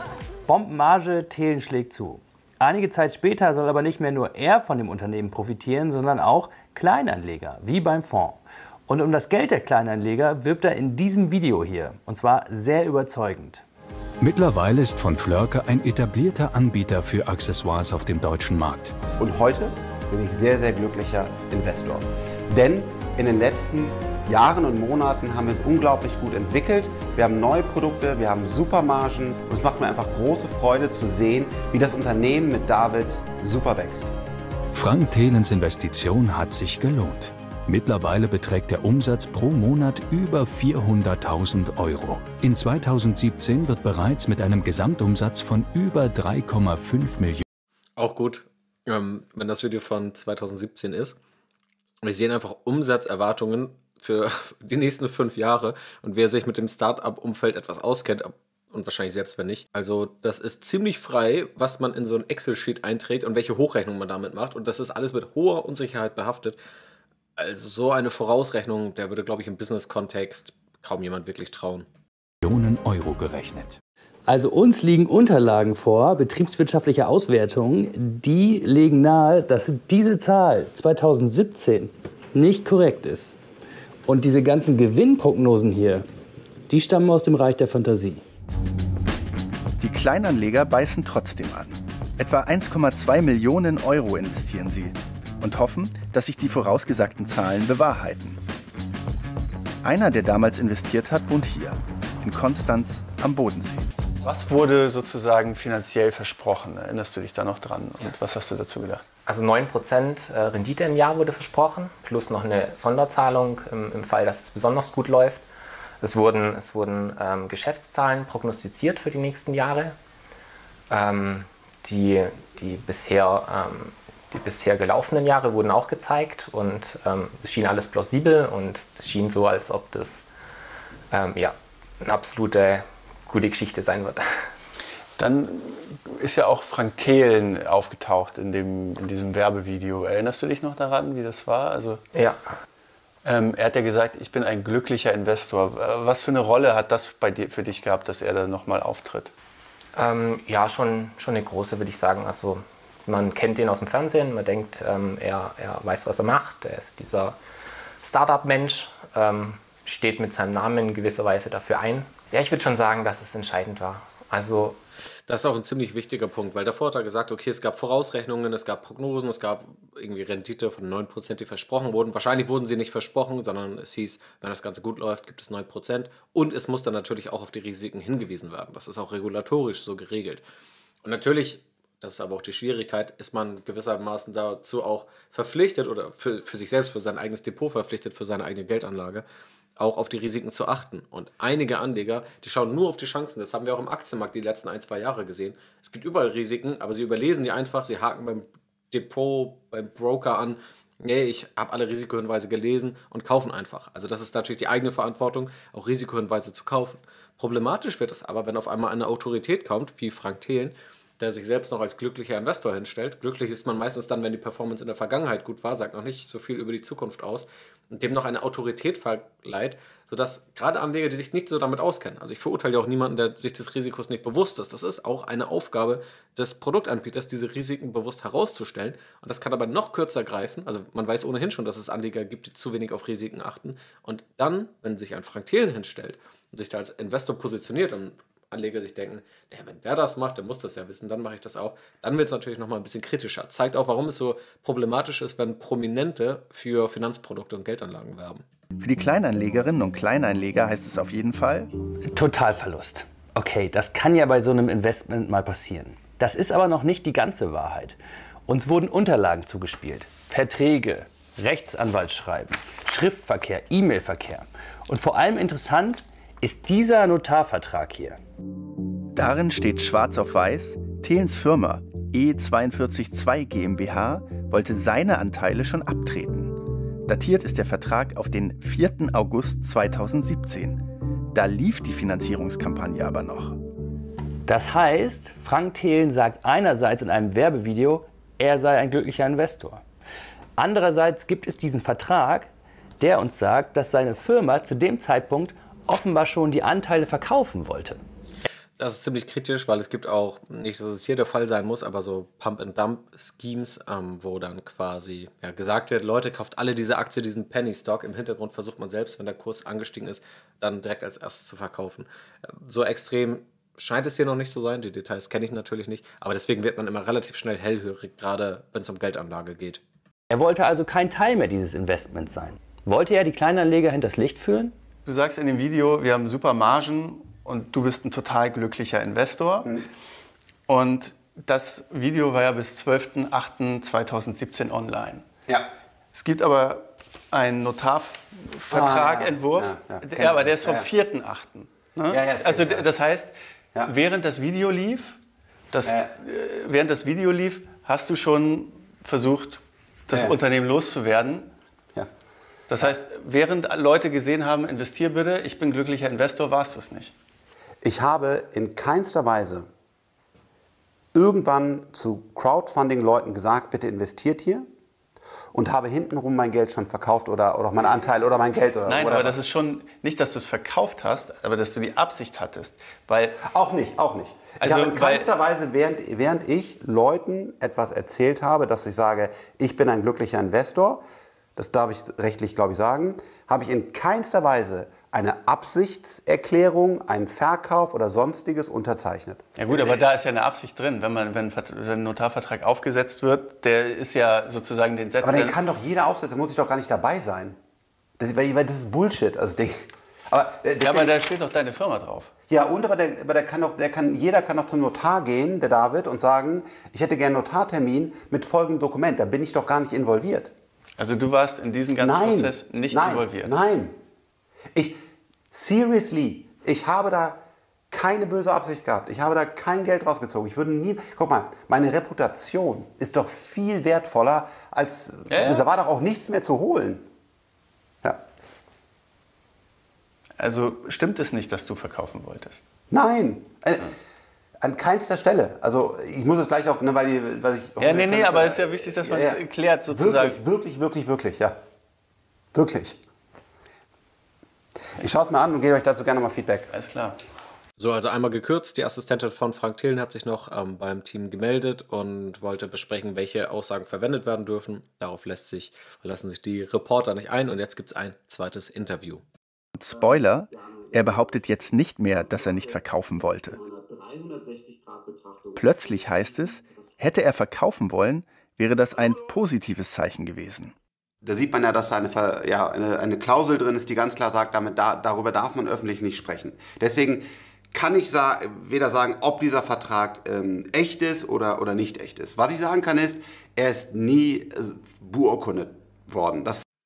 Bombenmarge, Thelen schlägt zu. Einige Zeit später soll aber nicht mehr nur er von dem Unternehmen profitieren, sondern auch Kleinanleger, wie beim Fonds. Und um das Geld der Kleinanleger wirbt er in diesem Video hier, und zwar sehr überzeugend. Mittlerweile ist von Flörke ein etablierter Anbieter für Accessoires auf dem deutschen Markt. Und heute bin ich sehr, sehr glücklicher Investor. Denn in den letzten Jahren und Monaten haben wir uns unglaublich gut entwickelt. Wir haben neue Produkte, wir haben super Margen und es macht mir einfach große Freude zu sehen, wie das Unternehmen mit David super wächst. Frank Thelens Investition hat sich gelohnt. Mittlerweile beträgt der Umsatz pro Monat über 400.000 €. In 2017 wird bereits mit einem Gesamtumsatz von über 3,5 Millionen. Auch gut, wenn das Video von 2017 ist. Wir sehen einfach Umsatzerwartungen für die nächsten 5 Jahre und wer sich mit dem Start-up-Umfeld etwas auskennt, und wahrscheinlich selbst wenn nicht, also das ist ziemlich frei, was man in so ein Excel-Sheet einträgt und welche Hochrechnung man damit macht und das ist alles mit hoher Unsicherheit behaftet. Also so eine Vorausrechnung, der würde, glaube ich, im Business-Kontext kaum jemand wirklich trauen. Millionen Euro gerechnet. Also uns liegen Unterlagen vor, betriebswirtschaftliche Auswertungen, die legen nahe, dass diese Zahl 2017 nicht korrekt ist. Und diese ganzen Gewinnprognosen hier, die stammen aus dem Reich der Fantasie. Die Kleinanleger beißen trotzdem an. Etwa 1,2 Millionen Euro investieren sie und hoffen, dass sich die vorausgesagten Zahlen bewahrheiten. Einer, der damals investiert hat, wohnt hier, in Konstanz am Bodensee. Was wurde sozusagen finanziell versprochen? Erinnerst du dich da noch dran? Und was hast du dazu gedacht? Also 9% Rendite im Jahr wurde versprochen, plus noch eine Sonderzahlung im Fall, dass es besonders gut läuft. Es wurden Geschäftszahlen prognostiziert für die nächsten Jahre, die bisher gelaufenen Jahre wurden auch gezeigt und es schien alles plausibel und es schien so, als ob das eine absolute gute Geschichte sein wird. Dann ist ja auch Frank Thelen aufgetaucht in diesem Werbevideo. Erinnerst du dich noch daran, wie das war? Also, ja. Er hat ja gesagt, ich bin ein glücklicher Investor. Was für eine Rolle hat das für dich gehabt, dass er da nochmal auftritt? Ja, schon eine große, würde ich sagen. Also man kennt ihn aus dem Fernsehen, man denkt, er weiß, was er macht. Er ist dieser Start-up-Mensch, steht mit seinem Namen in gewisser Weise dafür ein. Ja, ich würde schon sagen, dass es entscheidend war. Also das ist auch ein ziemlich wichtiger Punkt, weil davor hat er gesagt, okay, es gab Vorausrechnungen, es gab Prognosen, es gab irgendwie Rendite von 9%, die versprochen wurden. Wahrscheinlich wurden sie nicht versprochen, sondern es hieß, wenn das Ganze gut läuft, gibt es 9%. Und es muss dann natürlich auch auf die Risiken hingewiesen werden. Das ist auch regulatorisch so geregelt. Und natürlich, das ist aber auch die Schwierigkeit, ist man gewissermaßen dazu auch verpflichtet oder für sich selbst, für sein eigenes Depot verpflichtet, für seine eigene Geldanlage, auch auf die Risiken zu achten. Und einige Anleger, die schauen nur auf die Chancen. Das haben wir auch im Aktienmarkt die letzten 1-2 Jahre gesehen. Es gibt überall Risiken, aber sie überlesen die einfach. Sie haken beim Depot, beim Broker an. Nee, ich habe alle Risikohinweise gelesen und kaufen einfach. Also das ist natürlich die eigene Verantwortung, auch Risikohinweise zu kaufen. Problematisch wird es aber, wenn auf einmal eine Autorität kommt, wie Frank Thelen, der sich selbst noch als glücklicher Investor hinstellt. Glücklich ist man meistens dann, wenn die Performance in der Vergangenheit gut war, sagt noch nicht so viel über die Zukunft aus und dem noch eine Autorität verleiht, sodass gerade Anleger, die sich nicht so damit auskennen, also ich verurteile ja auch niemanden, der sich des Risikos nicht bewusst ist, das ist auch eine Aufgabe des Produktanbieters, diese Risiken bewusst herauszustellen und das kann aber noch kürzer greifen, also man weiß ohnehin schon, dass es Anleger gibt, die zu wenig auf Risiken achten und dann, wenn sich ein Frank Thelen hinstellt und sich da als Investor positioniert und Anleger sich denken, wenn der das macht, der muss das ja wissen, dann mache ich das auch. Dann wird es natürlich nochmal ein bisschen kritischer. Zeigt auch, warum es so problematisch ist, wenn Prominente für Finanzprodukte und Geldanlagen werben. Für die Kleinanlegerinnen und Kleinanleger heißt es auf jeden Fall Totalverlust. Okay, das kann ja bei so einem Investment mal passieren. Das ist aber noch nicht die ganze Wahrheit. Uns wurden Unterlagen zugespielt, Verträge, Rechtsanwaltsschreiben, Schriftverkehr, E-Mail-Verkehr. Und vor allem interessant ist dieser Notarvertrag hier. Darin steht schwarz auf weiß, Thelens Firma E422 GmbH wollte seine Anteile schon abtreten. Datiert ist der Vertrag auf den 4. August 2017. Da lief die Finanzierungskampagne aber noch. Das heißt, Frank Thelen sagt einerseits in einem Werbevideo, er sei ein glücklicher Investor. Andererseits gibt es diesen Vertrag, der uns sagt, dass seine Firma zu dem Zeitpunkt offenbar schon die Anteile verkaufen wollte. Das ist ziemlich kritisch, weil es gibt auch, nicht, dass es hier der Fall sein muss, aber so Pump-and-Dump-Schemes, wo dann quasi gesagt wird, Leute, kauft alle diese Aktie, diesen Penny-Stock. Im Hintergrund versucht man selbst, wenn der Kurs angestiegen ist, dann direkt als erstes zu verkaufen. So extrem scheint es hier noch nicht zu sein, die Details kenne ich natürlich nicht, aber deswegen wird man immer relativ schnell hellhörig, gerade wenn es um Geldanlage geht. Er wollte also kein Teil mehr dieses Investments sein. Wollte er die Kleinanleger hinters Licht führen? Du sagst in dem Video, wir haben super Margen und du bist ein total glücklicher Investor. Und das Video war ja bis 12.08.2017 online. Ja. Es gibt aber einen Notarvertragentwurf, aber der ist vom 4.08. Ne? Also das heißt, während das Video lief, hast du schon versucht, das Unternehmen loszuwerden. Ja. Das heißt, während Leute gesehen haben, investier bitte, ich bin glücklicher Investor, warst du es nicht. Ich habe in keinster Weise irgendwann zu Crowdfunding-Leuten gesagt, bitte investiert hier, und habe hintenrum mein Geld schon verkauft oder auch meinen Anteil oder mein Geld. Oder Nein, aber das ist schon nicht, dass du es verkauft hast, aber dass du die Absicht hattest. Weil Auch nicht. Ich habe in keinster Weise, während ich Leuten etwas erzählt habe, dass ich sage, ich bin ein glücklicher Investor, das darf ich rechtlich, glaube ich, sagen, habe ich in keinster Weise eine Absichtserklärung, einen Verkauf oder Sonstiges unterzeichnet. Ja gut, aber da ist ja eine Absicht drin. Wenn ein Notarvertrag aufgesetzt wird, der ist ja sozusagen den Sätzen... Aber den kann doch jeder aufsetzen, da muss ich doch gar nicht dabei sein. Das ist Bullshit. Also aber da steht doch deine Firma drauf. Ja, und jeder kann doch zum Notar gehen, der David, und sagen, ich hätte gerne einen Notartermin mit folgendem Dokument. Da bin ich doch gar nicht involviert. Also du warst in diesen ganzen Prozess nicht involviert? Nein. Seriously, ich habe da keine böse Absicht gehabt. Ich habe da kein Geld rausgezogen. Ich würde nie... Guck mal, meine Reputation ist doch viel wertvoller als... Da war doch auch nichts mehr zu holen. Ja. Also stimmt es nicht, dass du verkaufen wolltest? Nein. An keinster Stelle. Also ich muss es gleich auch... Ne, aber es ist ja wichtig, dass man es klärt sozusagen. Wirklich, ja. Wirklich. Ich schaue es mir an und gebe euch dazu gerne mal Feedback. Alles klar. So, also einmal gekürzt. Die Assistentin von Frank Thelen hat sich noch beim Team gemeldet und wollte besprechen, welche Aussagen verwendet werden dürfen. Darauf lassen sich die Reporter nicht ein und jetzt gibt es ein zweites Interview. Spoiler, er behauptet jetzt nicht mehr, dass er nicht verkaufen wollte. Plötzlich heißt es, hätte er verkaufen wollen, wäre das ein positives Zeichen gewesen. Da sieht man ja, dass da eine Klausel drin ist, die ganz klar sagt, darüber darf man öffentlich nicht sprechen. Deswegen kann ich weder sagen, ob dieser Vertrag echt ist oder nicht echt ist. Was ich sagen kann ist, er ist nie beurkundet worden.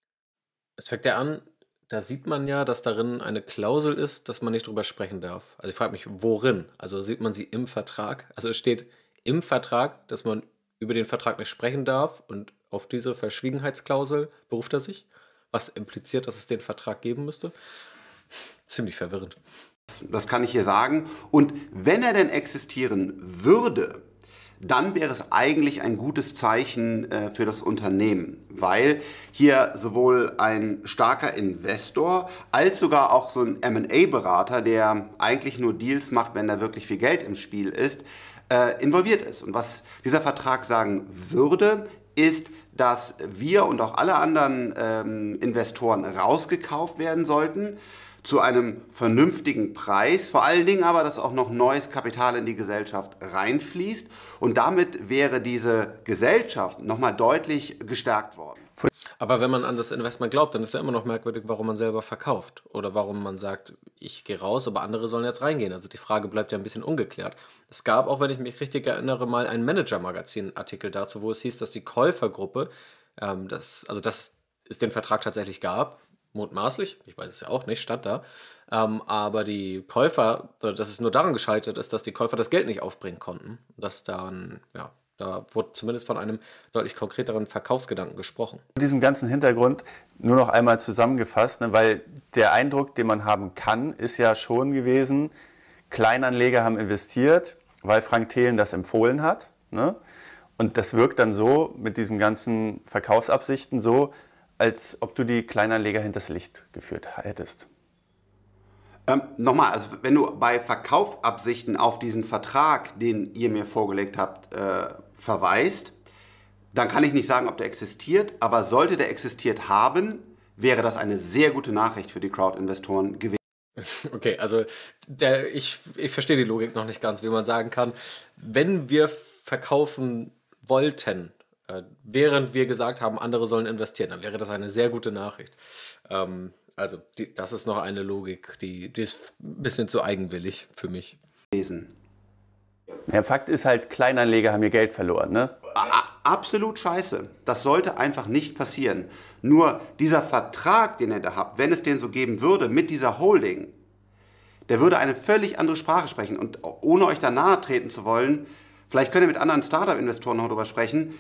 Es fängt ja an, da sieht man ja, dass darin eine Klausel ist, dass man nicht drüber sprechen darf. Also ich frage mich, worin? Also sieht man sie im Vertrag? Also es steht im Vertrag, dass man über den Vertrag nicht sprechen darf und auf diese Verschwiegenheitsklausel beruft er sich, was impliziert, dass es den Vertrag geben müsste. Ziemlich verwirrend. Das kann ich hier sagen. Und wenn er denn existieren würde, dann wäre es eigentlich ein gutes Zeichen für das Unternehmen, weil hier sowohl ein starker Investor als sogar auch so ein M&A-Berater, der eigentlich nur Deals macht, wenn da wirklich viel Geld im Spiel ist, involviert ist. Und was dieser Vertrag sagen würde, ist, dass wir und auch alle anderen Investoren rausgekauft werden sollten zu einem vernünftigen Preis. Vor allen Dingen aber, dass auch noch neues Kapital in die Gesellschaft reinfließt. Und damit wäre diese Gesellschaft nochmal deutlich gestärkt worden. Aber wenn man an das Investment glaubt, dann ist ja immer noch merkwürdig, warum man selber verkauft. Oder warum man sagt, ich gehe raus, aber andere sollen jetzt reingehen. Also die Frage bleibt ja ein bisschen ungeklärt. Es gab, auch wenn ich mich richtig erinnere, mal einen Manager-Magazin-Artikel dazu, wo es hieß, dass die Käufergruppe, dass es den Vertrag tatsächlich gab, mutmaßlich, ich weiß es ja auch nicht, stand da, aber die Käufer, dass es nur daran gescheitert ist, dass die Käufer das Geld nicht aufbringen konnten. Dass dann, da wurde zumindest von einem deutlich konkreteren Verkaufsgedanken gesprochen. Mit diesem ganzen Hintergrund nur noch einmal zusammengefasst, weil der Eindruck, den man haben kann, ist ja schon gewesen, Kleinanleger haben investiert, weil Frank Thelen das empfohlen hat. Ne? Und das wirkt dann so mit diesen ganzen Verkaufsabsichten so, als ob du die Kleinanleger hinters Licht geführt hättest. Nochmal, also wenn du bei Verkaufabsichten auf diesen Vertrag, den ihr mir vorgelegt habt, verweist, dann kann ich nicht sagen, ob der existiert, aber sollte der existiert haben, wäre das eine sehr gute Nachricht für die Crowd-Investoren gewesen. Okay, also ich verstehe die Logik noch nicht ganz, wie man sagen kann, wenn wir verkaufen wollten, während wir gesagt haben, andere sollen investieren, dann wäre das eine sehr gute Nachricht. Also das ist noch eine Logik, die ist ein bisschen zu eigenwillig für mich. Ja, Fakt ist halt, Kleinanleger haben ihr Geld verloren, ne? Absolut scheiße. Das sollte einfach nicht passieren. Nur dieser Vertrag, den ihr da habt, wenn es den so geben würde mit dieser Holding, der würde eine völlig andere Sprache sprechen. Und ohne euch da nahe treten zu wollen, vielleicht könnt ihr mit anderen Startup-Investoren noch darüber sprechen,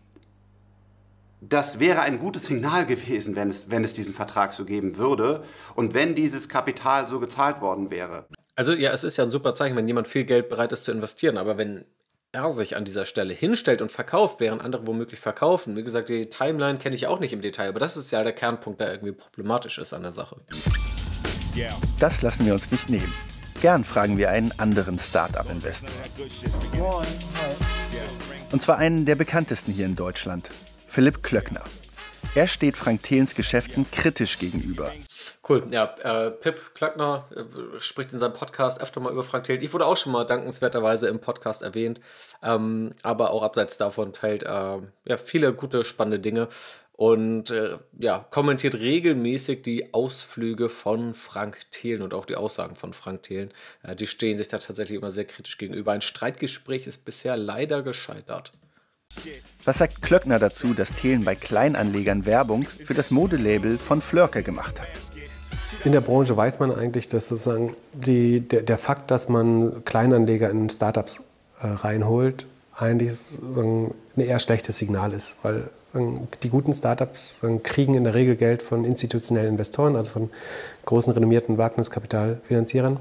das wäre ein gutes Signal gewesen, wenn es diesen Vertrag so geben würde und wenn dieses Kapital so gezahlt worden wäre. Also ja, es ist ja ein super Zeichen, wenn jemand viel Geld bereit ist zu investieren, aber wenn er sich an dieser Stelle hinstellt und verkauft, während andere womöglich verkaufen. Wie gesagt, die Timeline kenne ich auch nicht im Detail, aber das ist ja der Kernpunkt, der irgendwie problematisch ist an der Sache. Das lassen wir uns nicht nehmen. Gern fragen wir einen anderen Start-up-Investor. Und zwar einen der bekanntesten hier in Deutschland, Philipp Klöckner. Er steht Frank Thelens Geschäften kritisch gegenüber. Cool, ja, Pip Klöckner spricht in seinem Podcast öfter mal über Frank Thelen. Ich wurde auch schon mal dankenswerterweise im Podcast erwähnt, aber auch abseits davon teilt viele gute, spannende Dinge und kommentiert regelmäßig die Ausflüge von Frank Thelen und auch die Aussagen von Frank Thelen. Die stehen sich da tatsächlich immer sehr kritisch gegenüber. Ein Streitgespräch ist bisher leider gescheitert. Was sagt Klöckner dazu, dass Thelen bei Kleinanlegern Werbung für das Modelabel von Flörke gemacht hat? In der Branche weiß man eigentlich, dass sozusagen der Fakt, dass man Kleinanleger in Startups reinholt, eigentlich ein eher schlechtes Signal ist, weil die guten Startups kriegen in der Regel Geld von institutionellen Investoren, also von großen renommierten Wagniskapitalfinanzierern.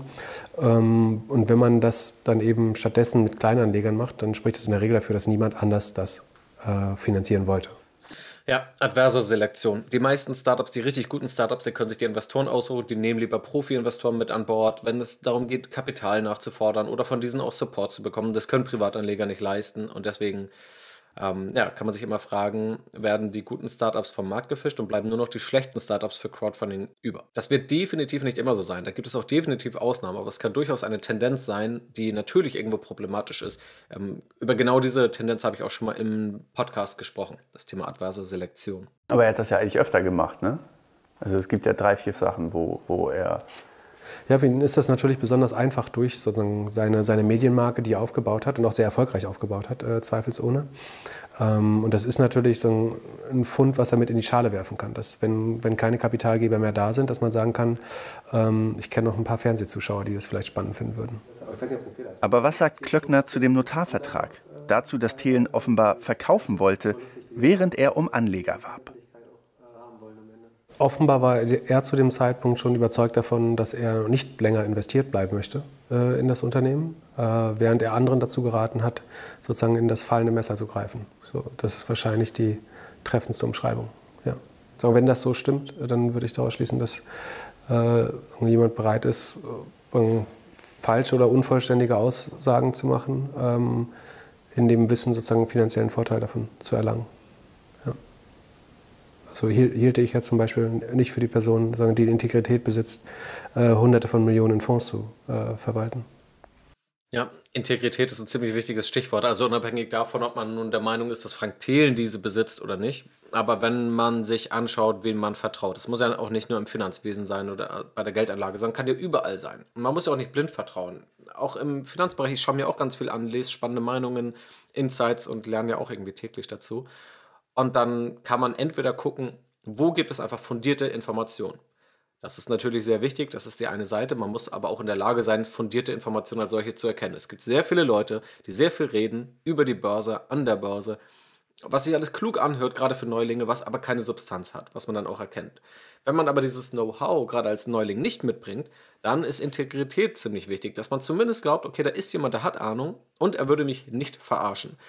Und wenn man das dann eben stattdessen mit Kleinanlegern macht, dann spricht das in der Regel dafür, dass niemand anders das finanzieren wollte. Ja, adverse Selektion. Die meisten Startups, die richtig guten Startups, die können sich die Investoren aussuchen, die nehmen lieber Profi-Investoren mit an Bord, wenn es darum geht, Kapital nachzufordern oder von diesen auch Support zu bekommen. Das können Privatanleger nicht leisten und deswegen kann man sich immer fragen, werden die guten Startups vom Markt gefischt und bleiben nur noch die schlechten Startups für Crowdfunding über. Das wird definitiv nicht immer so sein. Da gibt es auch definitiv Ausnahmen, aber es kann durchaus eine Tendenz sein, die natürlich irgendwo problematisch ist. Über genau diese Tendenz habe ich auch schon mal im Podcast gesprochen, das Thema adverse Selektion. Aber er hat das ja eigentlich öfter gemacht, ne? Also es gibt ja 3, 4 Sachen, wo er... Ja, für ihn ist das natürlich besonders einfach durch sozusagen seine Medienmarke, die er aufgebaut hat und auch sehr erfolgreich aufgebaut hat, zweifelsohne. Und das ist natürlich so ein Pfund, was er mit in die Schale werfen kann. Dass, wenn keine Kapitalgeber mehr da sind, dass man sagen kann, ich kenne noch ein paar Fernsehzuschauer, die das vielleicht spannend finden würden. Aber was sagt Klöckner zu dem Notarvertrag? Dazu, dass Thelen offenbar verkaufen wollte, während er um Anleger warb. Offenbar war er zu dem Zeitpunkt schon überzeugt davon, dass er nicht länger investiert bleiben möchte in das Unternehmen, während er anderen dazu geraten hat, sozusagen in das fallende Messer zu greifen. So, das ist wahrscheinlich die treffendste Umschreibung. Ja. So, wenn das so stimmt, dann würde ich daraus schließen, dass jemand bereit ist, falsche oder unvollständige Aussagen zu machen, in dem Wissen sozusagen einen finanziellen Vorteil davon zu erlangen. So hielte ich jetzt zum Beispiel nicht für die Person, die Integrität besitzt, Hunderte von Millionen in Fonds zu verwalten. Ja, Integrität ist ein ziemlich wichtiges Stichwort. Also unabhängig davon, ob man nun der Meinung ist, dass Frank Thelen diese besitzt oder nicht. Aber wenn man sich anschaut, wen man vertraut, das muss ja auch nicht nur im Finanzwesen sein oder bei der Geldanlage, sondern kann ja überall sein. Und man muss ja auch nicht blind vertrauen. Auch im Finanzbereich, ich schaue mir auch ganz viel an, lese spannende Meinungen, Insights und lerne ja auch irgendwie täglich dazu. Und dann kann man entweder gucken, wo gibt es einfach fundierte Informationen. Das ist natürlich sehr wichtig, das ist die eine Seite. Man muss aber auch in der Lage sein, fundierte Informationen als solche zu erkennen. Es gibt sehr viele Leute, die sehr viel reden über die Börse, an der Börse, was sich alles klug anhört, gerade für Neulinge, was aber keine Substanz hat, was man dann auch erkennt. Wenn man aber dieses Know-how gerade als Neuling nicht mitbringt, dann ist Integrität ziemlich wichtig, dass man zumindest glaubt, okay, da ist jemand, der hat Ahnung und er würde mich nicht verarschen.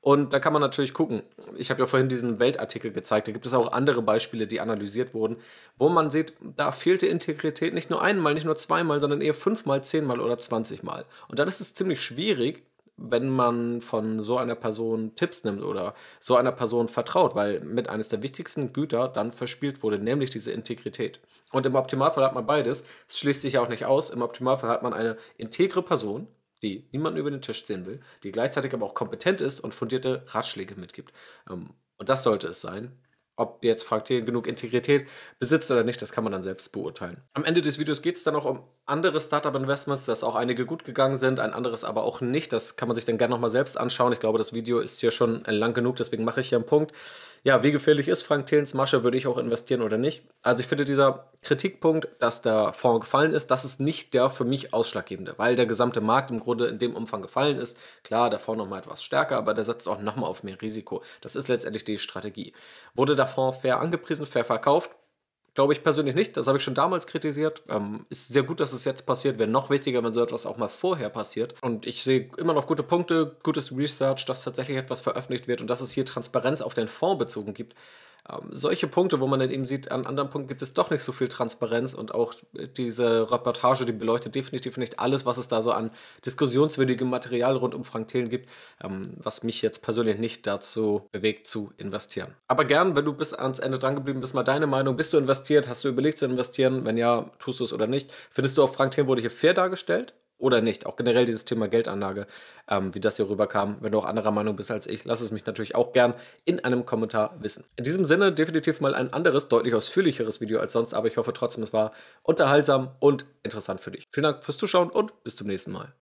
Und da kann man natürlich gucken. Ich habe ja vorhin diesen Weltartikel gezeigt. Da gibt es auch andere Beispiele, die analysiert wurden, wo man sieht, da fehlte Integrität nicht nur einmal, nicht nur zweimal, sondern eher 5-mal, 10-mal oder 20-mal. Und dann ist es ziemlich schwierig, wenn man von so einer Person Tipps nimmt oder so einer Person vertraut, weil mit eines der wichtigsten Güter dann verspielt wurde, nämlich diese Integrität. Und im Optimalfall hat man beides. Es schließt sich ja auch nicht aus. Im Optimalfall hat man eine integre Person, die niemanden über den Tisch ziehen will, die gleichzeitig aber auch kompetent ist und fundierte Ratschläge mitgibt. Und das sollte es sein. Ob jetzt Frank Thelen genug Integrität besitzt oder nicht, das kann man dann selbst beurteilen. Am Ende des Videos geht es dann auch um andere Startup-Investments, dass auch einige gut gegangen sind, ein anderes aber auch nicht. Das kann man sich dann gerne nochmal selbst anschauen. Ich glaube, das Video ist hier schon lang genug, deswegen mache ich hier einen Punkt. Ja, wie gefährlich ist Frank Thelens Masche? Würde ich auch investieren oder nicht? Also ich finde, dieser Kritikpunkt, dass der Fonds gefallen ist, das ist nicht der für mich ausschlaggebende, weil der gesamte Markt im Grunde in dem Umfang gefallen ist. Klar, der Fonds nochmal etwas stärker, aber der setzt auch nochmal auf mehr Risiko. Das ist letztendlich die Strategie. Wurde der Fonds fair angepriesen, fair verkauft? Glaube ich persönlich nicht. Das habe ich schon damals kritisiert. Ist sehr gut, dass es jetzt passiert. Wäre noch wichtiger, wenn so etwas auch mal vorher passiert. Und ich sehe immer noch gute Punkte, gutes Research, dass tatsächlich etwas veröffentlicht wird und dass es hier Transparenz auf den Fonds bezogen gibt. Solche Punkte, wo man dann eben sieht, an anderen Punkten gibt es doch nicht so viel Transparenz und auch diese Reportage, die beleuchtet definitiv nicht alles, was es da so an diskussionswürdigem Material rund um Frank Thelen gibt, was mich jetzt persönlich nicht dazu bewegt zu investieren. Aber gern, wenn du bis ans Ende dran geblieben bist, mal deine Meinung. Bist du investiert? Hast du überlegt zu investieren? Wenn ja, tust du es oder nicht? Findest du auch, Frank Thelen wurde hier fair dargestellt? Oder nicht. Auch generell dieses Thema Geldanlage, wie das hier rüberkam. Wenn du auch anderer Meinung bist als ich, lass es mich natürlich auch gern in einem Kommentar wissen. In diesem Sinne definitiv mal ein anderes, deutlich ausführlicheres Video als sonst, aber ich hoffe trotzdem, es war unterhaltsam und interessant für dich. Vielen Dank fürs Zuschauen und bis zum nächsten Mal.